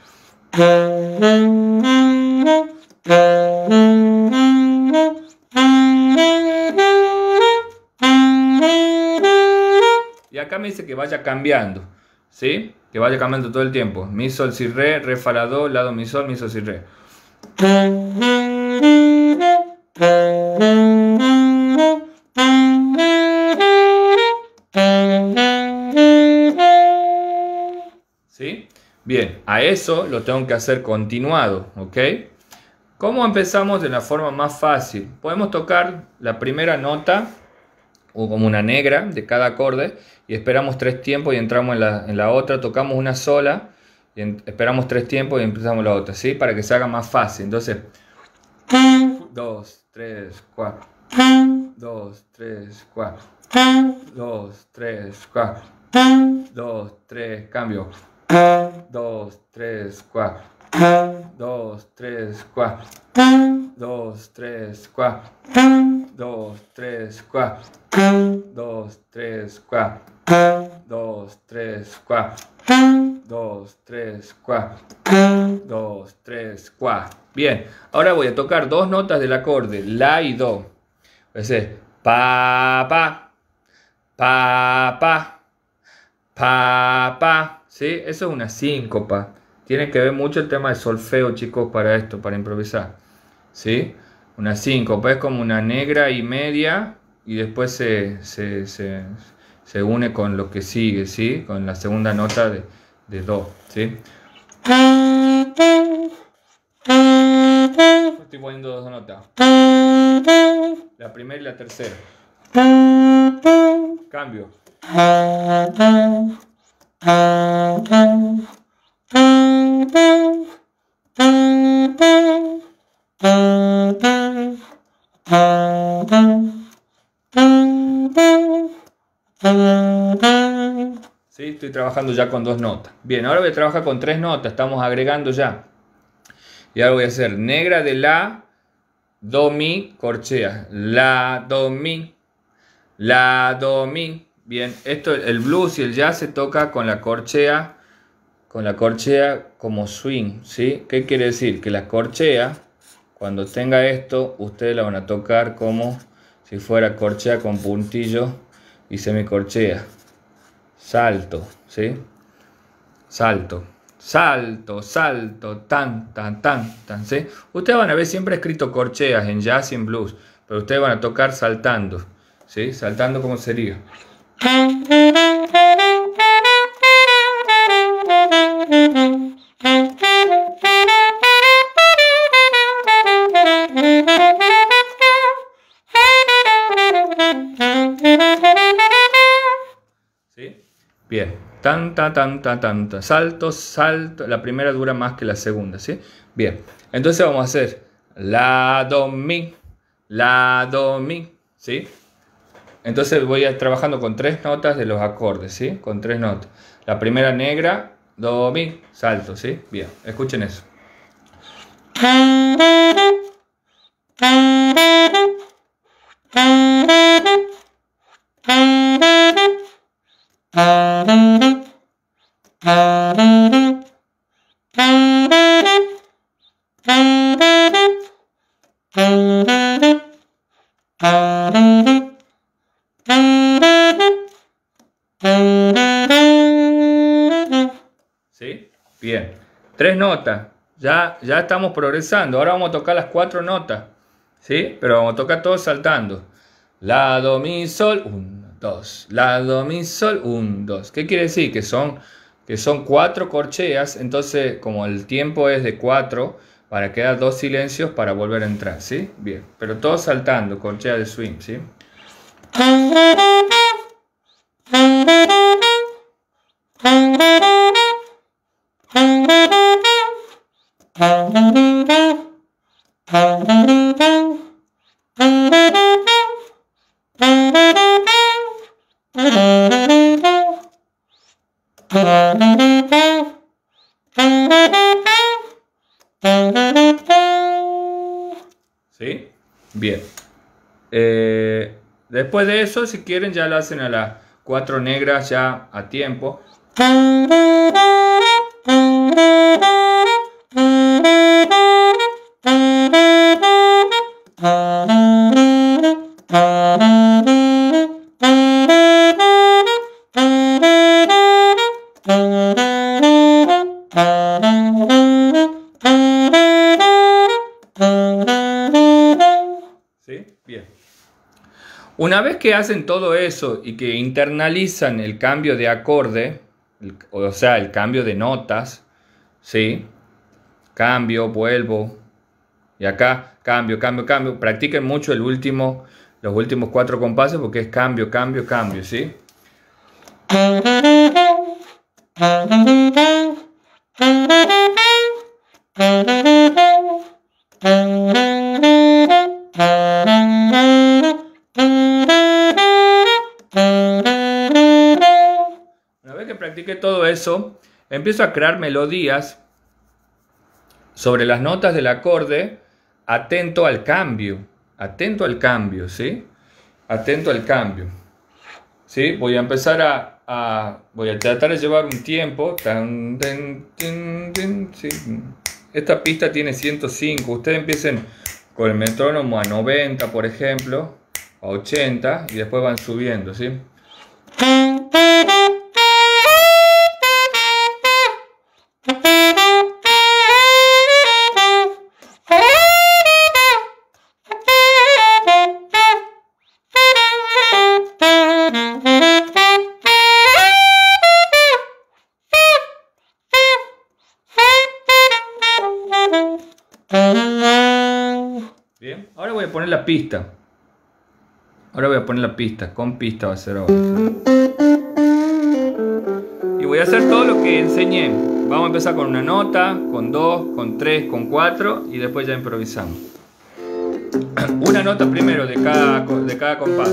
Y acá me dice que vaya cambiando. ¿sí? Que vaya cambiando todo el tiempo. Mi, sol, si, re, re, fa, la, do, la, do, mi, sol, mi, sol, si, re. ¿Sí? Bien, a eso lo tengo que hacer continuado, ¿ok? ¿Cómo empezamos de la forma más fácil? Podemos tocar la primera nota, o como una negra de cada acorde, y esperamos tres tiempos y entramos en la, en la otra, tocamos una sola, y en, esperamos tres tiempos y empezamos la otra, ¿sí? Para que se haga más fácil. Entonces, dos, tres, cuatro, dos, tres, cuatro, dos, tres, cuatro, dos, tres, cambio, dos, tres, cuatro, dos, tres, cuatro, dos, tres, cuatro, dos, tres, cuatro, dos, tres, cuatro, dos, tres, cuatro, dos, tres, cuatro, dos, tres, cuatro. Bien, ahora voy a tocar dos notas del acorde, la y do. Voy a hacer pa, pa, pa, pa, pa, pa. ¿Sí? Eso es una síncopa. Tiene que ver mucho el tema de solfeo, chicos, para esto, para improvisar. ¿Sí? Una síncopa es como una negra y media y después se, se, se, se une con lo que sigue, ¿sí? Con la segunda nota de, de do, ¿sí? Estoy poniendo dos notas. La primera y la tercera. Cambio. ¿Sí? Estoy trabajando ya con dos notas. Bien, ahora voy a trabajar con tres notas. Estamos agregando ya. Y ahora voy a hacer negra de la, do, mi, corchea. La, do, mi. La, do, mi. Bien, esto, el blues y el jazz se toca con la corchea. Con la corchea como swing, ¿sí? ¿Qué quiere decir? Que la corchea, cuando tenga esto, ustedes la van a tocar como si fuera corchea con puntillo y semicorchea. Salto, ¿sí? Salto, salto, salto, tan, tan, tan, tan, ¿sí? Ustedes van a ver siempre escrito corcheas en jazz y en blues, pero ustedes van a tocar saltando, ¿sí? Saltando como sería. ¿Sí? Bien. Tan, tan, tan, tan, tan, tan. Salto, salto. La primera dura más que la segunda, ¿sí? Bien. Entonces vamos a hacer la, do, mi, la, do, mi, ¿sí? Entonces voy a ir trabajando con tres notas de los acordes, ¿sí? Con tres notas. La primera negra, do, mi, salto, ¿sí? Bien, escuchen eso. ¿Sí? Bien. Tres notas. Ya, ya estamos progresando. Ahora vamos a tocar las cuatro notas. ¿Sí? Pero vamos a tocar todos saltando. La, do, mi, sol. uno, dos. La, do, mi, sol. uno, dos. ¿Qué quiere decir? Que son, que son cuatro corcheas. Entonces, como el tiempo es de cuatro, para que haya dos silencios para volver a entrar. ¿Sí? Bien. Pero todos saltando. Corchea de swing. ¿Sí? ¿Sí? Bien. Eh, después de eso, si quieren, ya lo hacen a las cuatro negras ya a tiempo. Bien. Una vez que hacen todo eso y que internalizan el cambio de acorde, el, o sea, el cambio de notas, ¿sí? Cambio, vuelvo, y acá cambio, cambio, cambio. Practiquen mucho el último, los últimos cuatro compases porque es cambio, cambio, cambio, ¿sí? Una vez que practique todo eso, empiezo a crear melodías sobre las notas del acorde, atento al cambio, atento al cambio, ¿sí? Atento al cambio, ¿sí? Voy a empezar a, a voy a tratar de llevar un tiempo, tan, tan, tan, tan, sí. Esta pista tiene ciento cinco, ustedes empiecen con el metrónomo a noventa, por ejemplo, a ochenta, y después van subiendo, ¿sí? Bien, ahora voy a poner la pista. Ahora voy a poner la pista, con pista va a ser ahora. Y voy a hacer todo lo que enseñé. Vamos a empezar con una nota, con dos, con tres, con cuatro y después ya improvisamos. Una nota primero de cada, de cada compás.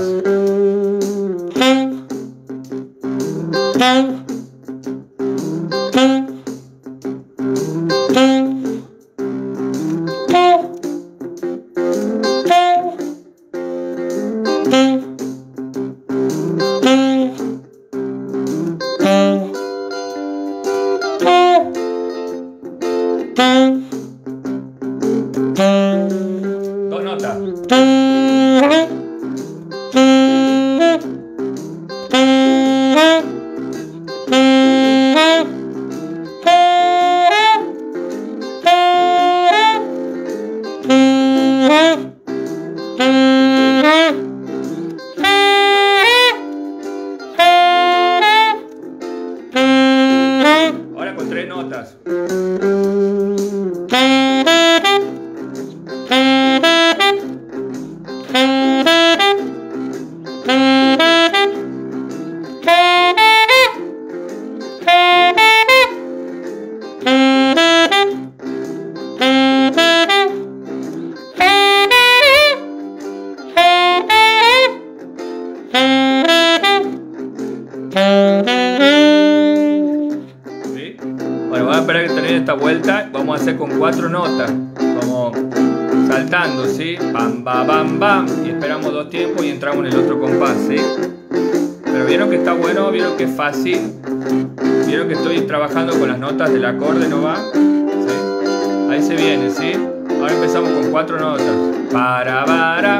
Dos notas. Ahora con tres notas. Bueno, vamos a esperar que termine esta vuelta. Vamos a hacer con cuatro notas, como saltando, ¿sí? Pam, bam, bam, bam. Y esperamos dos tiempos y entramos en el otro compás, ¿sí? Pero vieron que está bueno, vieron que es fácil. Vieron que estoy trabajando con las notas del acorde, ¿no va? ¿Sí? Ahí se viene, ¿sí? Ahora empezamos con cuatro notas. Para, para.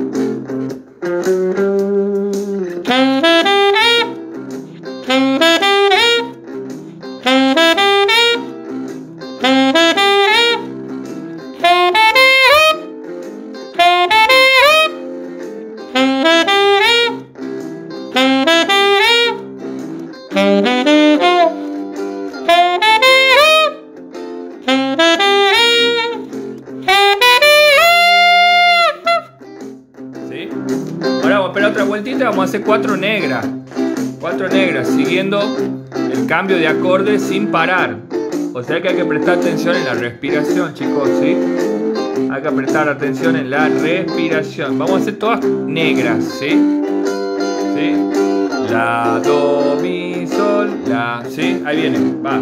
Ahora vamos a esperar otra vueltita, vamos a hacer cuatro negras. Cuatro negras, siguiendo el cambio de acorde sin parar. O sea que hay que prestar atención en la respiración, chicos, ¿sí? Hay que prestar atención en la respiración. Vamos a hacer todas negras, ¿sí? ¿Sí? La, do, mi, sol, la, ¿sí? Ahí viene, va.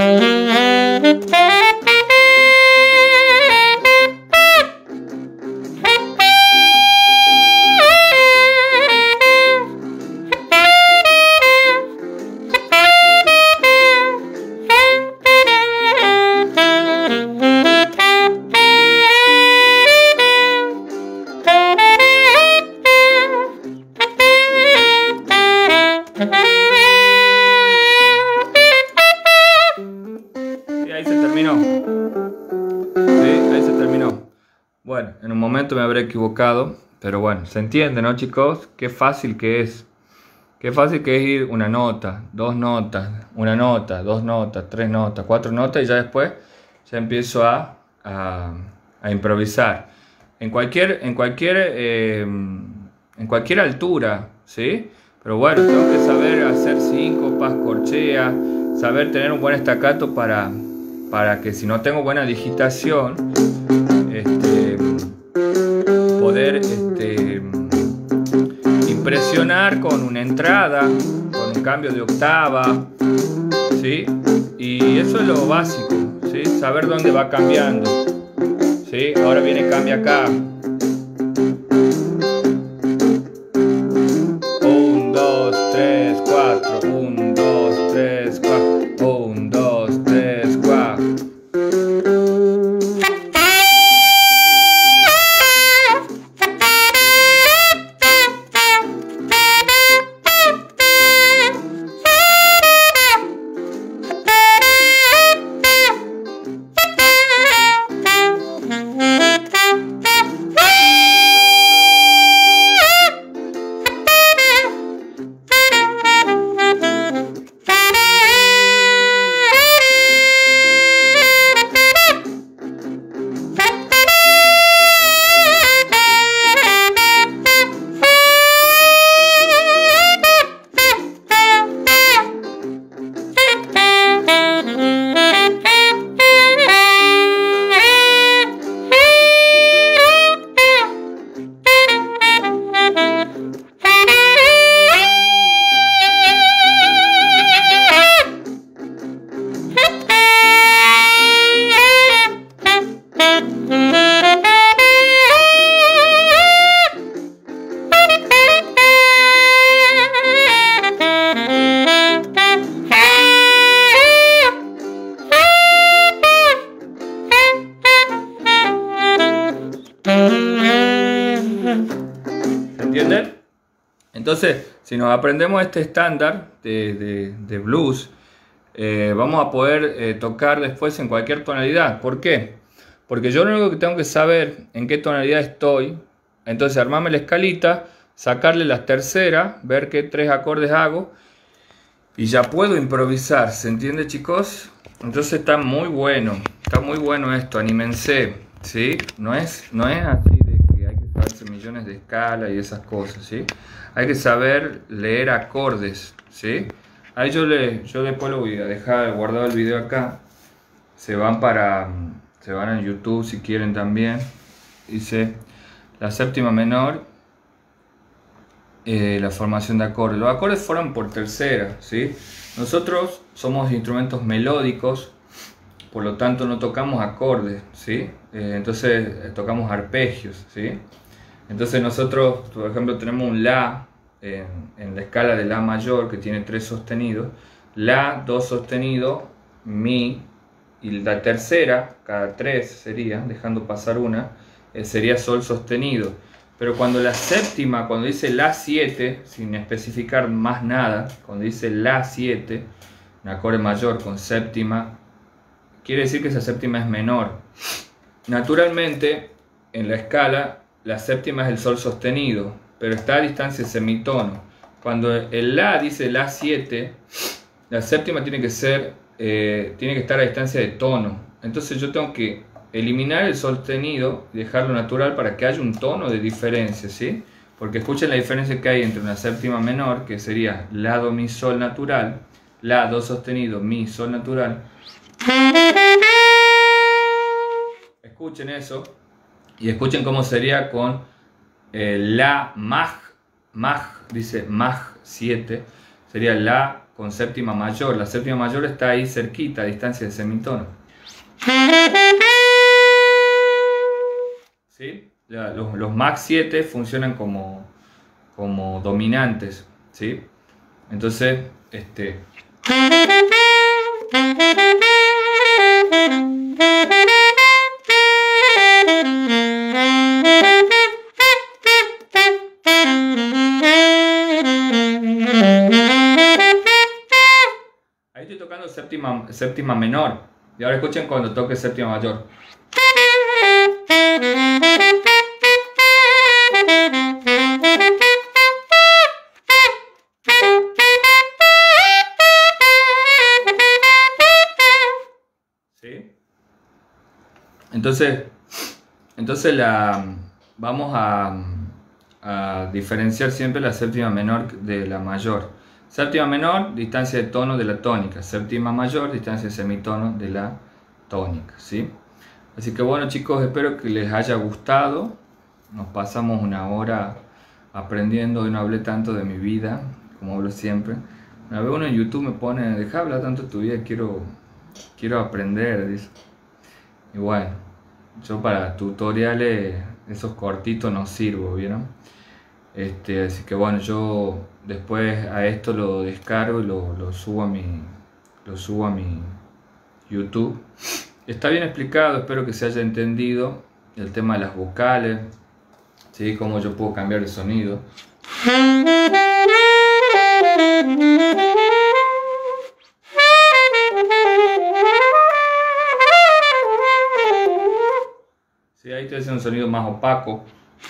Bueno, en un momento me habré equivocado, pero bueno, se entiende, ¿no, chicos? Qué fácil que es. Qué fácil que es ir una nota, dos notas, una nota, dos notas, tres notas, cuatro notas y ya después ya empiezo a, a, a improvisar. En cualquier, en cualquier, eh, en cualquier altura, ¿sí? Pero bueno, tengo que saber hacer síncopas, corcheas, saber tener un buen staccato para, para que si no tengo buena digitación, este, poder este, impresionar con una entrada, con un cambio de octava, ¿sí? Y eso es lo básico, ¿sí? Saber dónde va cambiando, ¿sí? Ahora viene, cambia acá. Un, dos, tres, cuatro. Un, dos, tres, cuatro. Un, dos, tres, cuatro. ¿Entienden? Entonces, si nos aprendemos este estándar de, de, de blues, eh, vamos a poder eh, tocar después en cualquier tonalidad. ¿Por qué? Porque yo lo único que tengo que saber en qué tonalidad estoy, entonces armarme la escalita, sacarle las terceras, ver qué tres acordes hago y ya puedo improvisar. ¿Se entiende, chicos? Entonces está muy bueno, está muy bueno esto, anímense, ¿sí? No es, no es así de que hay que saberse millones de escalas y esas cosas, ¿sí? Hay que saber leer acordes, ¿sí? Ahí yo, le, yo después lo voy a dejar guardado el video acá. Se van para, se van a YouTube si quieren también. Dice la séptima menor, eh, la formación de acordes. Los acordes fueron por tercera, ¿sí? Nosotros somos instrumentos melódicos, por lo tanto no tocamos acordes, ¿sí? Eh, entonces eh, tocamos arpegios, ¿sí? Entonces nosotros, por ejemplo, tenemos un La en, en la escala de La mayor, que tiene tres sostenidos, La, dos sostenidos, Mi, y la tercera, cada tres sería, dejando pasar una, eh, sería Sol sostenido. Pero cuando la séptima, cuando dice La siete, sin especificar más nada, cuando dice La siete, un acorde mayor con séptima, quiere decir que esa séptima es menor. Naturalmente, en la escala, la séptima es el Sol sostenido, pero está a distancia de semitono. Cuando el La dice La siete, la séptima tiene que ser, eh, tiene que estar a distancia de tono. Entonces yo tengo que eliminar el sostenido y dejarlo natural para que haya un tono de diferencia, ¿sí? Porque escuchen la diferencia que hay entre una séptima menor, que sería La, Do, Mi, Sol natural, La, Do sostenido, Mi, Sol natural. Escuchen eso y escuchen cómo sería con eh, La, Maj, Maj, dice Maj siete, Sería La con séptima mayor. La séptima mayor está ahí cerquita, a distancia del semitono. ¿Sí? La, los, los Mach siete funcionan como, como dominantes. ¿Sí? Entonces, este... Ahí estoy tocando séptima, séptima menor. Y ahora escuchen cuando toque séptima mayor. ¿Sí? Entonces, entonces la, vamos a, a diferenciar siempre la séptima menor de la mayor. Séptima menor, distancia de tono de la tónica. Séptima mayor, distancia de semitono de la tónica, ¿sí? Así que bueno, chicos, espero que les haya gustado. Nos pasamos una hora aprendiendo. Hoy no hablé tanto de mi vida, como hablo siempre. Una vez uno en YouTube me pone, deja hablar tanto de tu vida, quiero, quiero aprender, dice. Y bueno, yo para tutoriales, esos cortitos no sirvo, ¿vieron? Este, así que bueno, yo después a esto lo descargo y lo, lo subo a mi lo subo a mi YouTube. Está bien explicado, espero que se haya entendido el tema de las vocales, ¿sí? Cómo yo puedo cambiar el sonido. Sí, ahí estoy haciendo un sonido más opaco.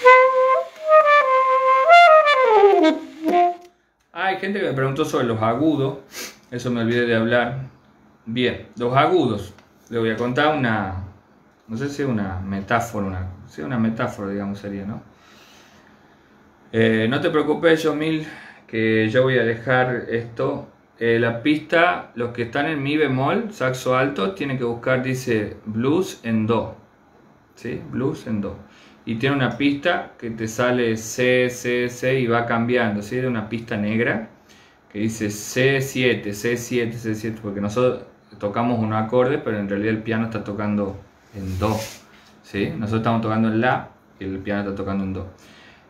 Hay gente que me preguntó sobre los agudos, eso me olvidé de hablar. Bien, los agudos, le voy a contar una, no sé si es una metáfora, una, sí, una metáfora, digamos, sería, ¿no? Eh, no te preocupes, Yomil, que yo voy a dejar esto. Eh, la pista, los que están en mi bemol, saxo alto, tienen que buscar, dice, blues en do, ¿sí? Blues en do. Y tiene una pista que te sale C, C, C y va cambiando, ¿sí? De una pista negra que dice C siete, C siete, C siete, porque nosotros tocamos un acorde, pero en realidad el piano está tocando en do, ¿sí? Nosotros estamos tocando en la y el piano está tocando en do.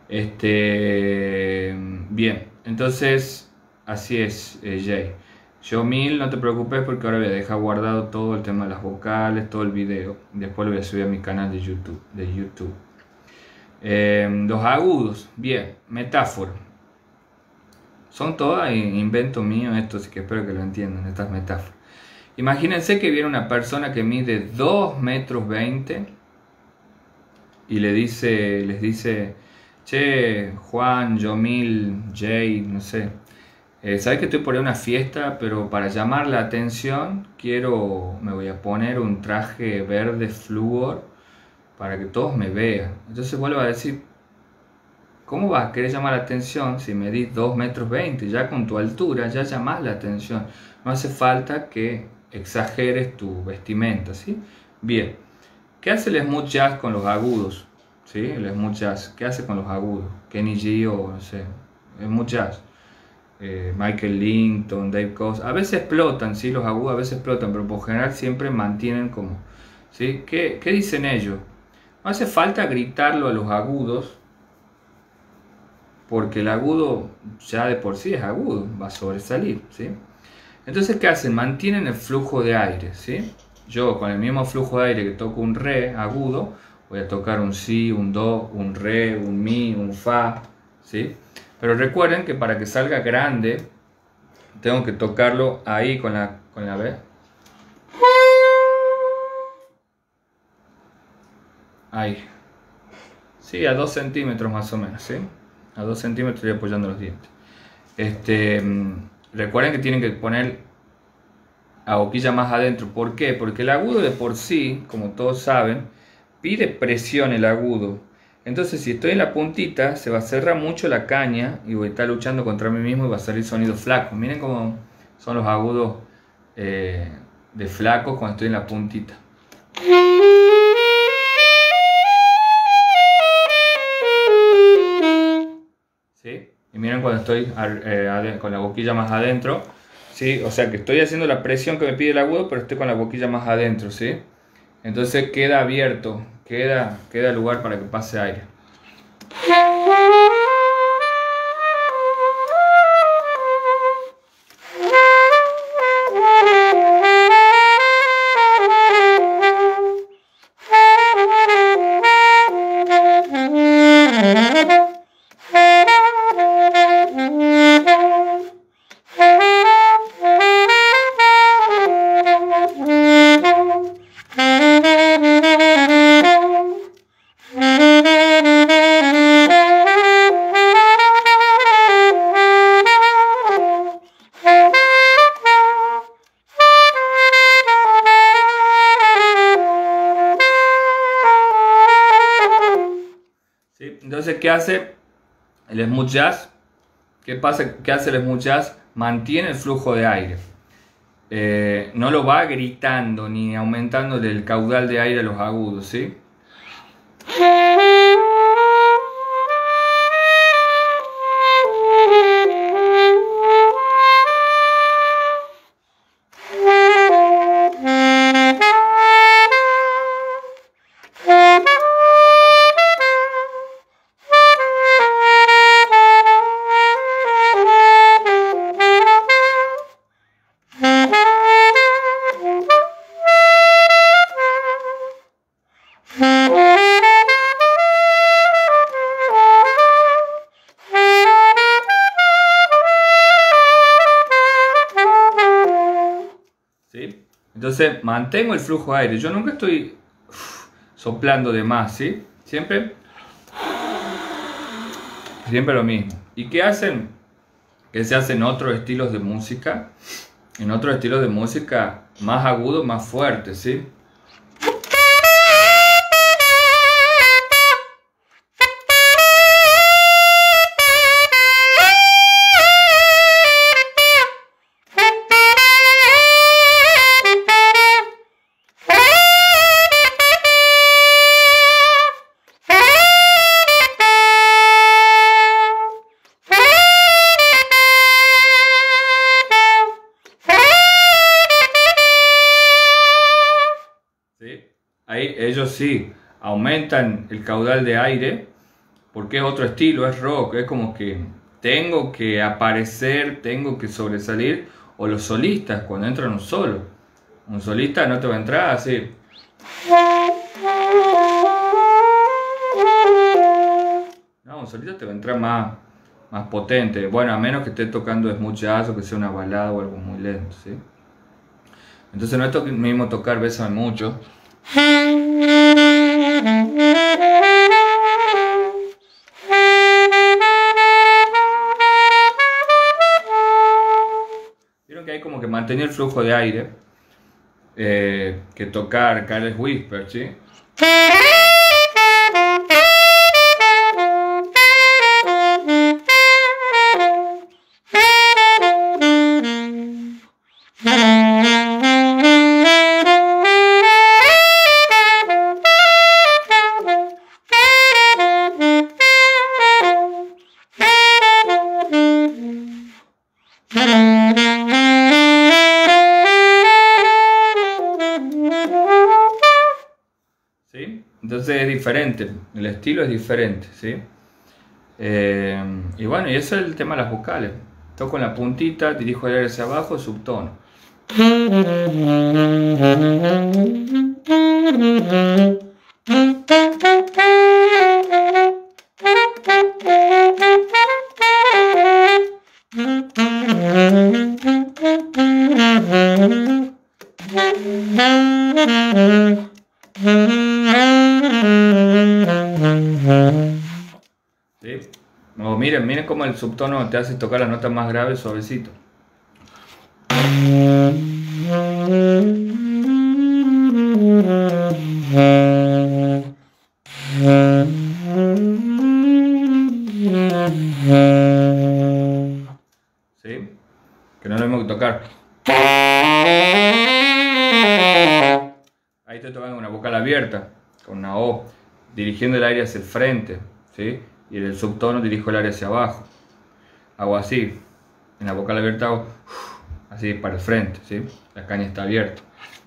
Este, bien, entonces así es, eh, Jay. Yomil, no te preocupes porque ahora voy a dejar guardado todo el tema de las vocales, todo el video. Después lo voy a subir a mi canal de YouTube. De YouTube. Eh, los agudos, bien, metáfora. Son todas inventos míos estos, así que espero que lo entiendan, estas metáforas. Imagínense que viene una persona que mide dos metros veinte y le dice, les dice, che, Juan, Yomil, Jay, no sé, eh, sabes que estoy por ir a una fiesta, pero para llamar la atención quiero, me voy a poner un traje verde flúor para que todos me vean. Entonces vuelvo a decir, ¿cómo vas a querer llamar la atención si medís dos metros veinte? Ya con tu altura ya llamás la atención. No hace falta que exageres tu vestimenta, ¿sí? Bien. ¿Qué hace el smooth jazz con los agudos? ¿Sí? El smooth jazz. ¿Qué hace con los agudos? Kenny G o no sé. Smooth jazz. Eh, Michael Linton, Dave Coase. A veces explotan, ¿sí? Los agudos a veces explotan, pero por general siempre mantienen como... ¿Sí? ¿Qué, qué dicen ellos? No hace falta gritarlo a los agudos, porque el agudo ya de por sí es agudo, va a sobresalir, ¿sí? Entonces, ¿qué hacen? Mantienen el flujo de aire, ¿sí? Yo con el mismo flujo de aire que toco un re agudo, voy a tocar un si, un do, un re, un mi, un fa, ¿sí? Pero recuerden que para que salga grande, tengo que tocarlo ahí con la, con la B. Ahí. Sí, a dos centímetros más o menos, ¿sí? A dos centímetros estoy apoyando los dientes. Este, recuerden que tienen que poner la boquilla más adentro. ¿Por qué? Porque el agudo de por sí, como todos saben, pide presión el agudo. Entonces, si estoy en la puntita, se va a cerrar mucho la caña y voy a estar luchando contra mí mismo y va a salir sonido flaco. Miren cómo son los agudos eh, de flacos cuando estoy en la puntita. ¿Sí? Y miren cuando estoy eh, con la boquilla más adentro, ¿sí? O sea que estoy haciendo la presión que me pide el agudo, pero estoy con la boquilla más adentro, ¿sí? Entonces queda abierto, queda, queda lugar para que pase aire. Entonces, ¿qué hace el smooth jazz? ¿Qué pasa? ¿Qué hace el smooth jazz? Mantiene el flujo de aire. Eh, no lo va gritando ni aumentando el caudal de aire a los agudos, ¿sí? ¿Sí? Entonces mantengo el flujo de aire. Yo nunca estoy uf, soplando de más, ¿sí? Siempre, siempre lo mismo. ¿Y qué hacen? Que se hacen otros estilos de música. En otros estilos de música más agudos, más fuertes, ¿sí? Ahí ellos sí aumentan el caudal de aire porque es otro estilo, es rock, es como que tengo que aparecer, tengo que sobresalir. O los solistas cuando entran un solo, un solista no te va a entrar así. No, un solista te va a entrar más, más potente, bueno, a menos que esté tocando smooth jazz o que sea una balada o algo muy lento, ¿sí? Entonces no es lo mismo tocar Bésame Mucho. Vieron que hay como que mantener el flujo de aire, eh, que tocar Careless Whisper, ¿sí? ¿Sí? Entonces es diferente, el estilo es diferente, ¿sí? Eh, y bueno, y eso es el tema de las vocales. Toco en la puntita, dirijo el aire hacia abajo, subtono. ¿Sí? O miren, miren cómo el subtono te hace tocar las notas más graves suavecito. ¿Sí? Que no lo mismo que tocar. Ahí estoy tocando una vocal abierta, con una O, dirigiendo el aire hacia el frente, ¿sí? Y en el subtono dirijo el aire hacia abajo. hago así, en la vocal abierta hago así para el frente, ¿sí? La caña está abierta.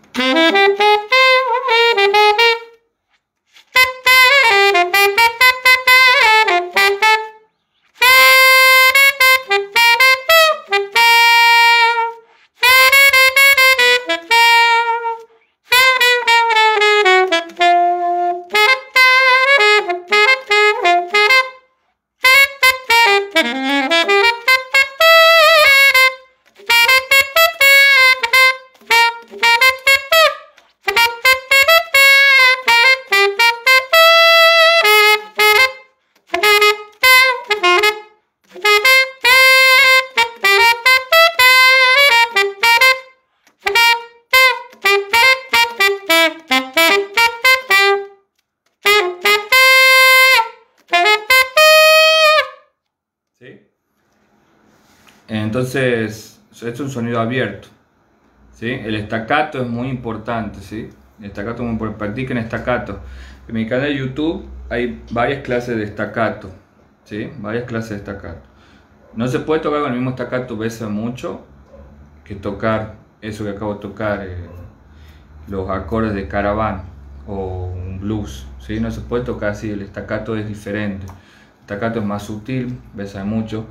Entonces, esto es un sonido abierto, ¿sí? El staccato es muy importante, ¿sí? El staccato es muy importante. Practiquen staccato. En mi canal de YouTube hay varias clases de staccato, ¿sí? Varias clases de staccato. No se puede tocar con el mismo staccato veces mucho que tocar eso que acabo de tocar, eh, los acordes de Caravan o un blues, ¿sí? No se puede tocar así, el staccato es diferente. El staccato es más sutil, besa mucho.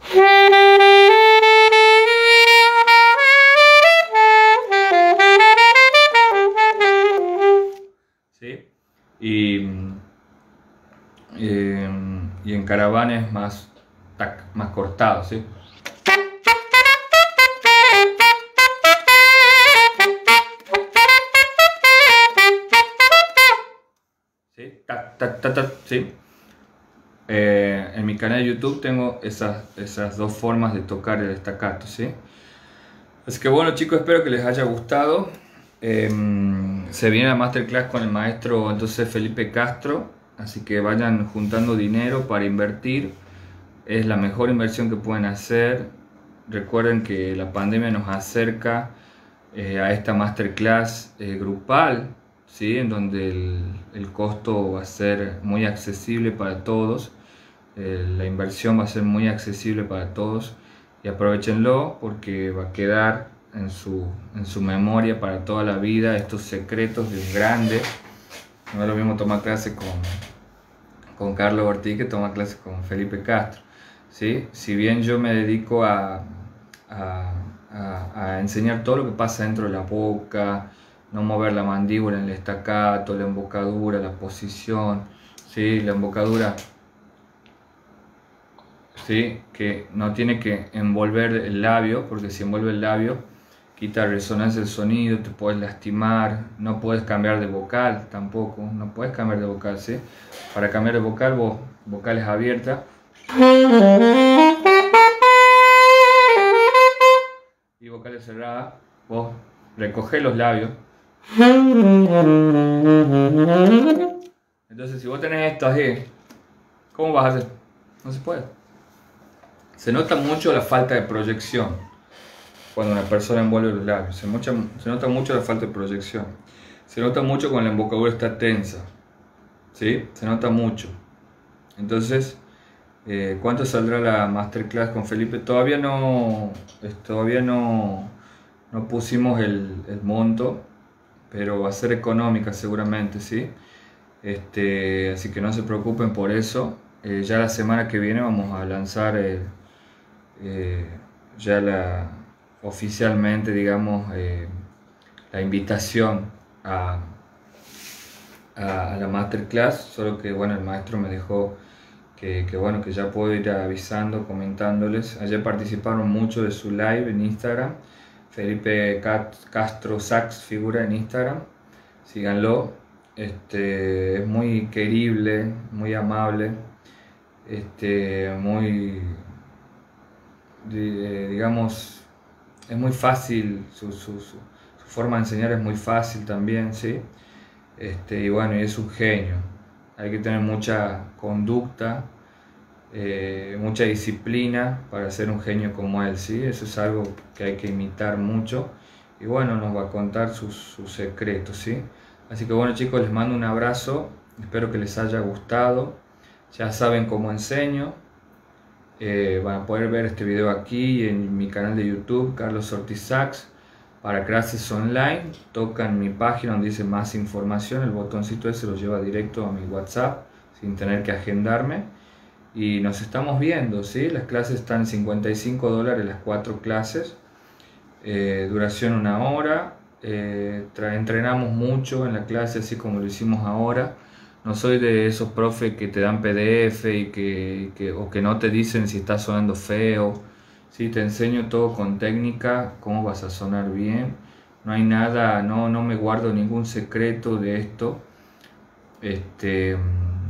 ¿Sí? Y, eh, y en Caravan es más, tac, más cortado, ¿sí? ¿Sí? Tac, tac, tac, tac, ¿sí? Eh, en mi canal de YouTube tengo esas, esas dos formas de tocar el staccato, ¿sí? Así que bueno, chicos, espero que les haya gustado. Eh, se viene la masterclass con el maestro entonces Felipe Castro, así que vayan juntando dinero para invertir. Es la mejor inversión que pueden hacer. Recuerden que la pandemia nos acerca eh, a esta masterclass eh, grupal, ¿sí? En donde el, el costo va a ser muy accesible para todos. Eh, la inversión va a ser muy accesible para todos y aprovechenlo porque va a quedar en su, en su memoria para toda la vida estos secretos de un grande. No es lo mismo tomar clase con, con Carlos Ortiz que tomar clase con Felipe Castro, ¿sí? Si bien yo me dedico a, a, a, a enseñar todo lo que pasa dentro de la boca, no mover la mandíbula en el staccato, la embocadura, la posición, ¿sí? La embocadura, ¿sí? Que no tiene que envolver el labio, porque si envuelve el labio quita resonancia del sonido, te puedes lastimar, no puedes cambiar de vocal tampoco, no puedes cambiar de vocal, ¿sí? Para cambiar de vocal, vos, vocales abiertas, y vocales cerradas, vos recogés los labios. Entonces si vos tenés esto así, ¿cómo vas a hacer? No se puede. Se nota mucho la falta de proyección cuando una persona envuelve los labios. Se, mucha, se nota mucho la falta de proyección. Se nota mucho cuando la embocadura está tensa, ¿sí? Se nota mucho. Entonces, eh, ¿cuánto saldrá la masterclass con Felipe? Todavía no, todavía no, no pusimos el, el monto, pero va a ser económica seguramente, ¿sí? Este, así que no se preocupen por eso. Eh, ya la semana que viene vamos a lanzar el, eh, ya la, oficialmente, digamos, eh, la invitación a, a, a la masterclass, solo que bueno, el maestro me dejó que, que bueno, que ya puedo ir avisando, comentándoles. Ayer participaron mucho de su live en Instagram. Felipe Castro Sax figura en Instagram, síganlo. Este, es muy querible, muy amable, este, muy, digamos, es muy fácil, su, su, su, su forma de enseñar es muy fácil también, ¿sí? Este, y bueno, y es un genio. Hay que tener mucha conducta, eh, mucha disciplina para ser un genio como él, ¿sí? Eso es algo que hay que imitar mucho. Y bueno, nos va a contar sus, sus secretos, ¿sí? Así que bueno, chicos, les mando un abrazo. Espero que les haya gustado. Ya saben cómo enseño. Eh, van a poder ver este video aquí en mi canal de YouTube, Carlos Ortiz Sax. Para clases online, tocan mi página donde dice más información, el botoncito ese lo lleva directo a mi WhatsApp sin tener que agendarme. Y nos estamos viendo, ¿sí? Las clases están en cincuenta y cinco dólares las cuatro clases, eh, duración una hora. Eh, entrenamos mucho en la clase así como lo hicimos ahora. No soy de esos profes que te dan P D F y que, que, o que no te dicen si está sonando feo. ¿Sí? Te enseño todo con técnica, cómo vas a sonar bien. No hay nada, no, no me guardo ningún secreto de esto. Este,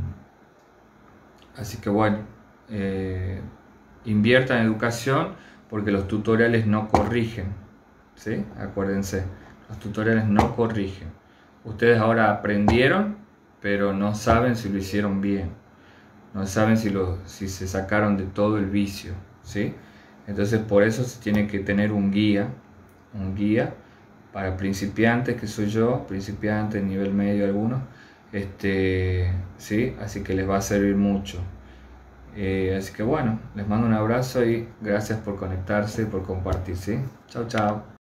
así que bueno, eh, inviertan en educación porque los tutoriales no corrigen. ¿Sí? Acuérdense, los tutoriales no corrigen. Ustedes ahora aprendieron, pero no saben si lo hicieron bien, no saben si, lo, si se sacaron de todo el vicio, ¿sí? Entonces por eso se tiene que tener un guía, un guía para principiantes, que soy yo, principiantes, nivel medio algunos, este, ¿sí? Así que les va a servir mucho. Eh, así que bueno, les mando un abrazo y gracias por conectarse y por compartir, ¿sí? Chao, chao.